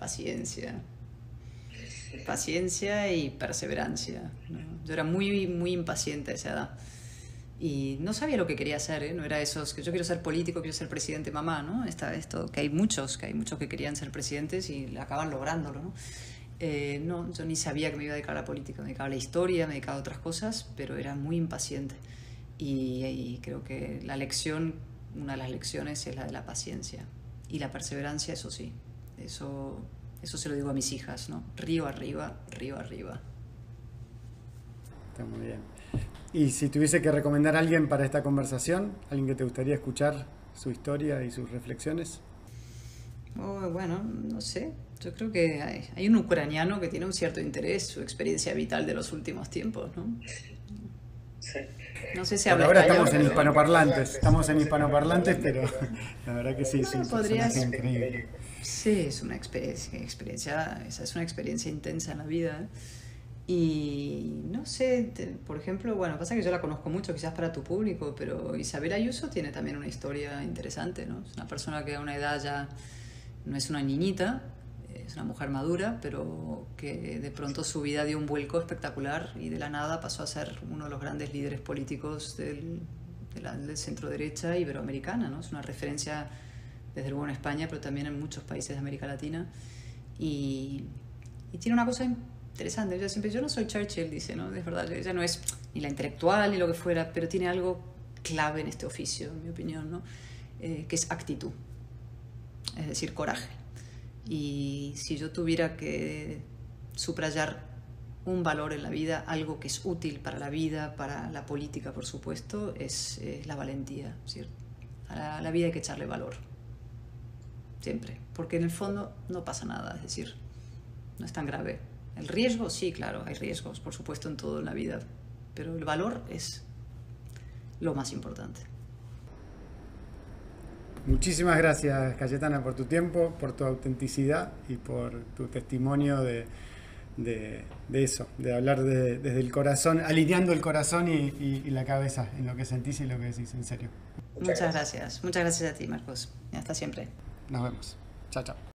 y perseverancia, ¿no? Yo era muy, muy impaciente a esa edad y no sabía lo que quería hacer, ¿eh? No era esos que yo quiero ser político, quiero ser presidente, mamá, ¿no? Esto que hay muchos que querían ser presidentes y acaban lográndolo, ¿no? No, yo ni sabía que me iba a dedicar a la política, me dedicaba a la historia, me dedicaba a otras cosas, pero era muy impaciente y creo que una de las lecciones es la de la paciencia y la perseverancia, eso sí, eso se lo digo a mis hijas, ¿no? Río arriba, río arriba. Está muy bien. Y si tuviese que recomendar a alguien para esta conversación, alguien que te gustaría escuchar su historia y sus reflexiones. Bueno, no sé. Yo creo que hay un ucraniano que tiene un cierto interés, su experiencia vital de los últimos tiempos, ¿no? Sí. No sé si Por habla ahora español, estamos en pero... hispanoparlantes, pero la verdad que sí, es un personaje increíble. Sí, es una experiencia intensa en la vida, ¿eh? Y no sé, por ejemplo, bueno, pasa que yo la conozco mucho quizás para tu público, pero Isabel Ayuso tiene también una historia interesante, ¿no? Es una persona que a una edad ya no es una niñita, es una mujer madura, pero que de pronto su vida dio un vuelco espectacular y de la nada pasó a ser uno de los grandes líderes políticos del centro derecha iberoamericana, ¿no? Es una referencia desde luego en España, pero también en muchos países de América Latina. Y tiene una cosa interesante. Ella siempre, yo no soy Churchill, dice, ¿no? Es verdad, ella no es ni la intelectual ni lo que fuera, pero tiene algo clave en este oficio, en mi opinión, ¿no? Que es actitud, es decir, coraje. Y si yo tuviera que subrayar un valor en la vida, algo que es útil para la vida, para la política, por supuesto, es la valentía, ¿cierto? A la vida hay que echarle valor, siempre, porque en el fondo no pasa nada, es decir, no es tan grave. El riesgo, sí, claro, hay riesgos, por supuesto, en todo en la vida, pero el valor es lo más importante. Muchísimas gracias, Cayetana, por tu tiempo, por tu autenticidad y por tu testimonio de eso, de hablar desde el corazón, alineando el corazón y la cabeza en lo que sentís y lo que decís, en serio. Muchas gracias. Muchas gracias a ti, Marcos. Hasta siempre. Nos vemos. Chao, chao.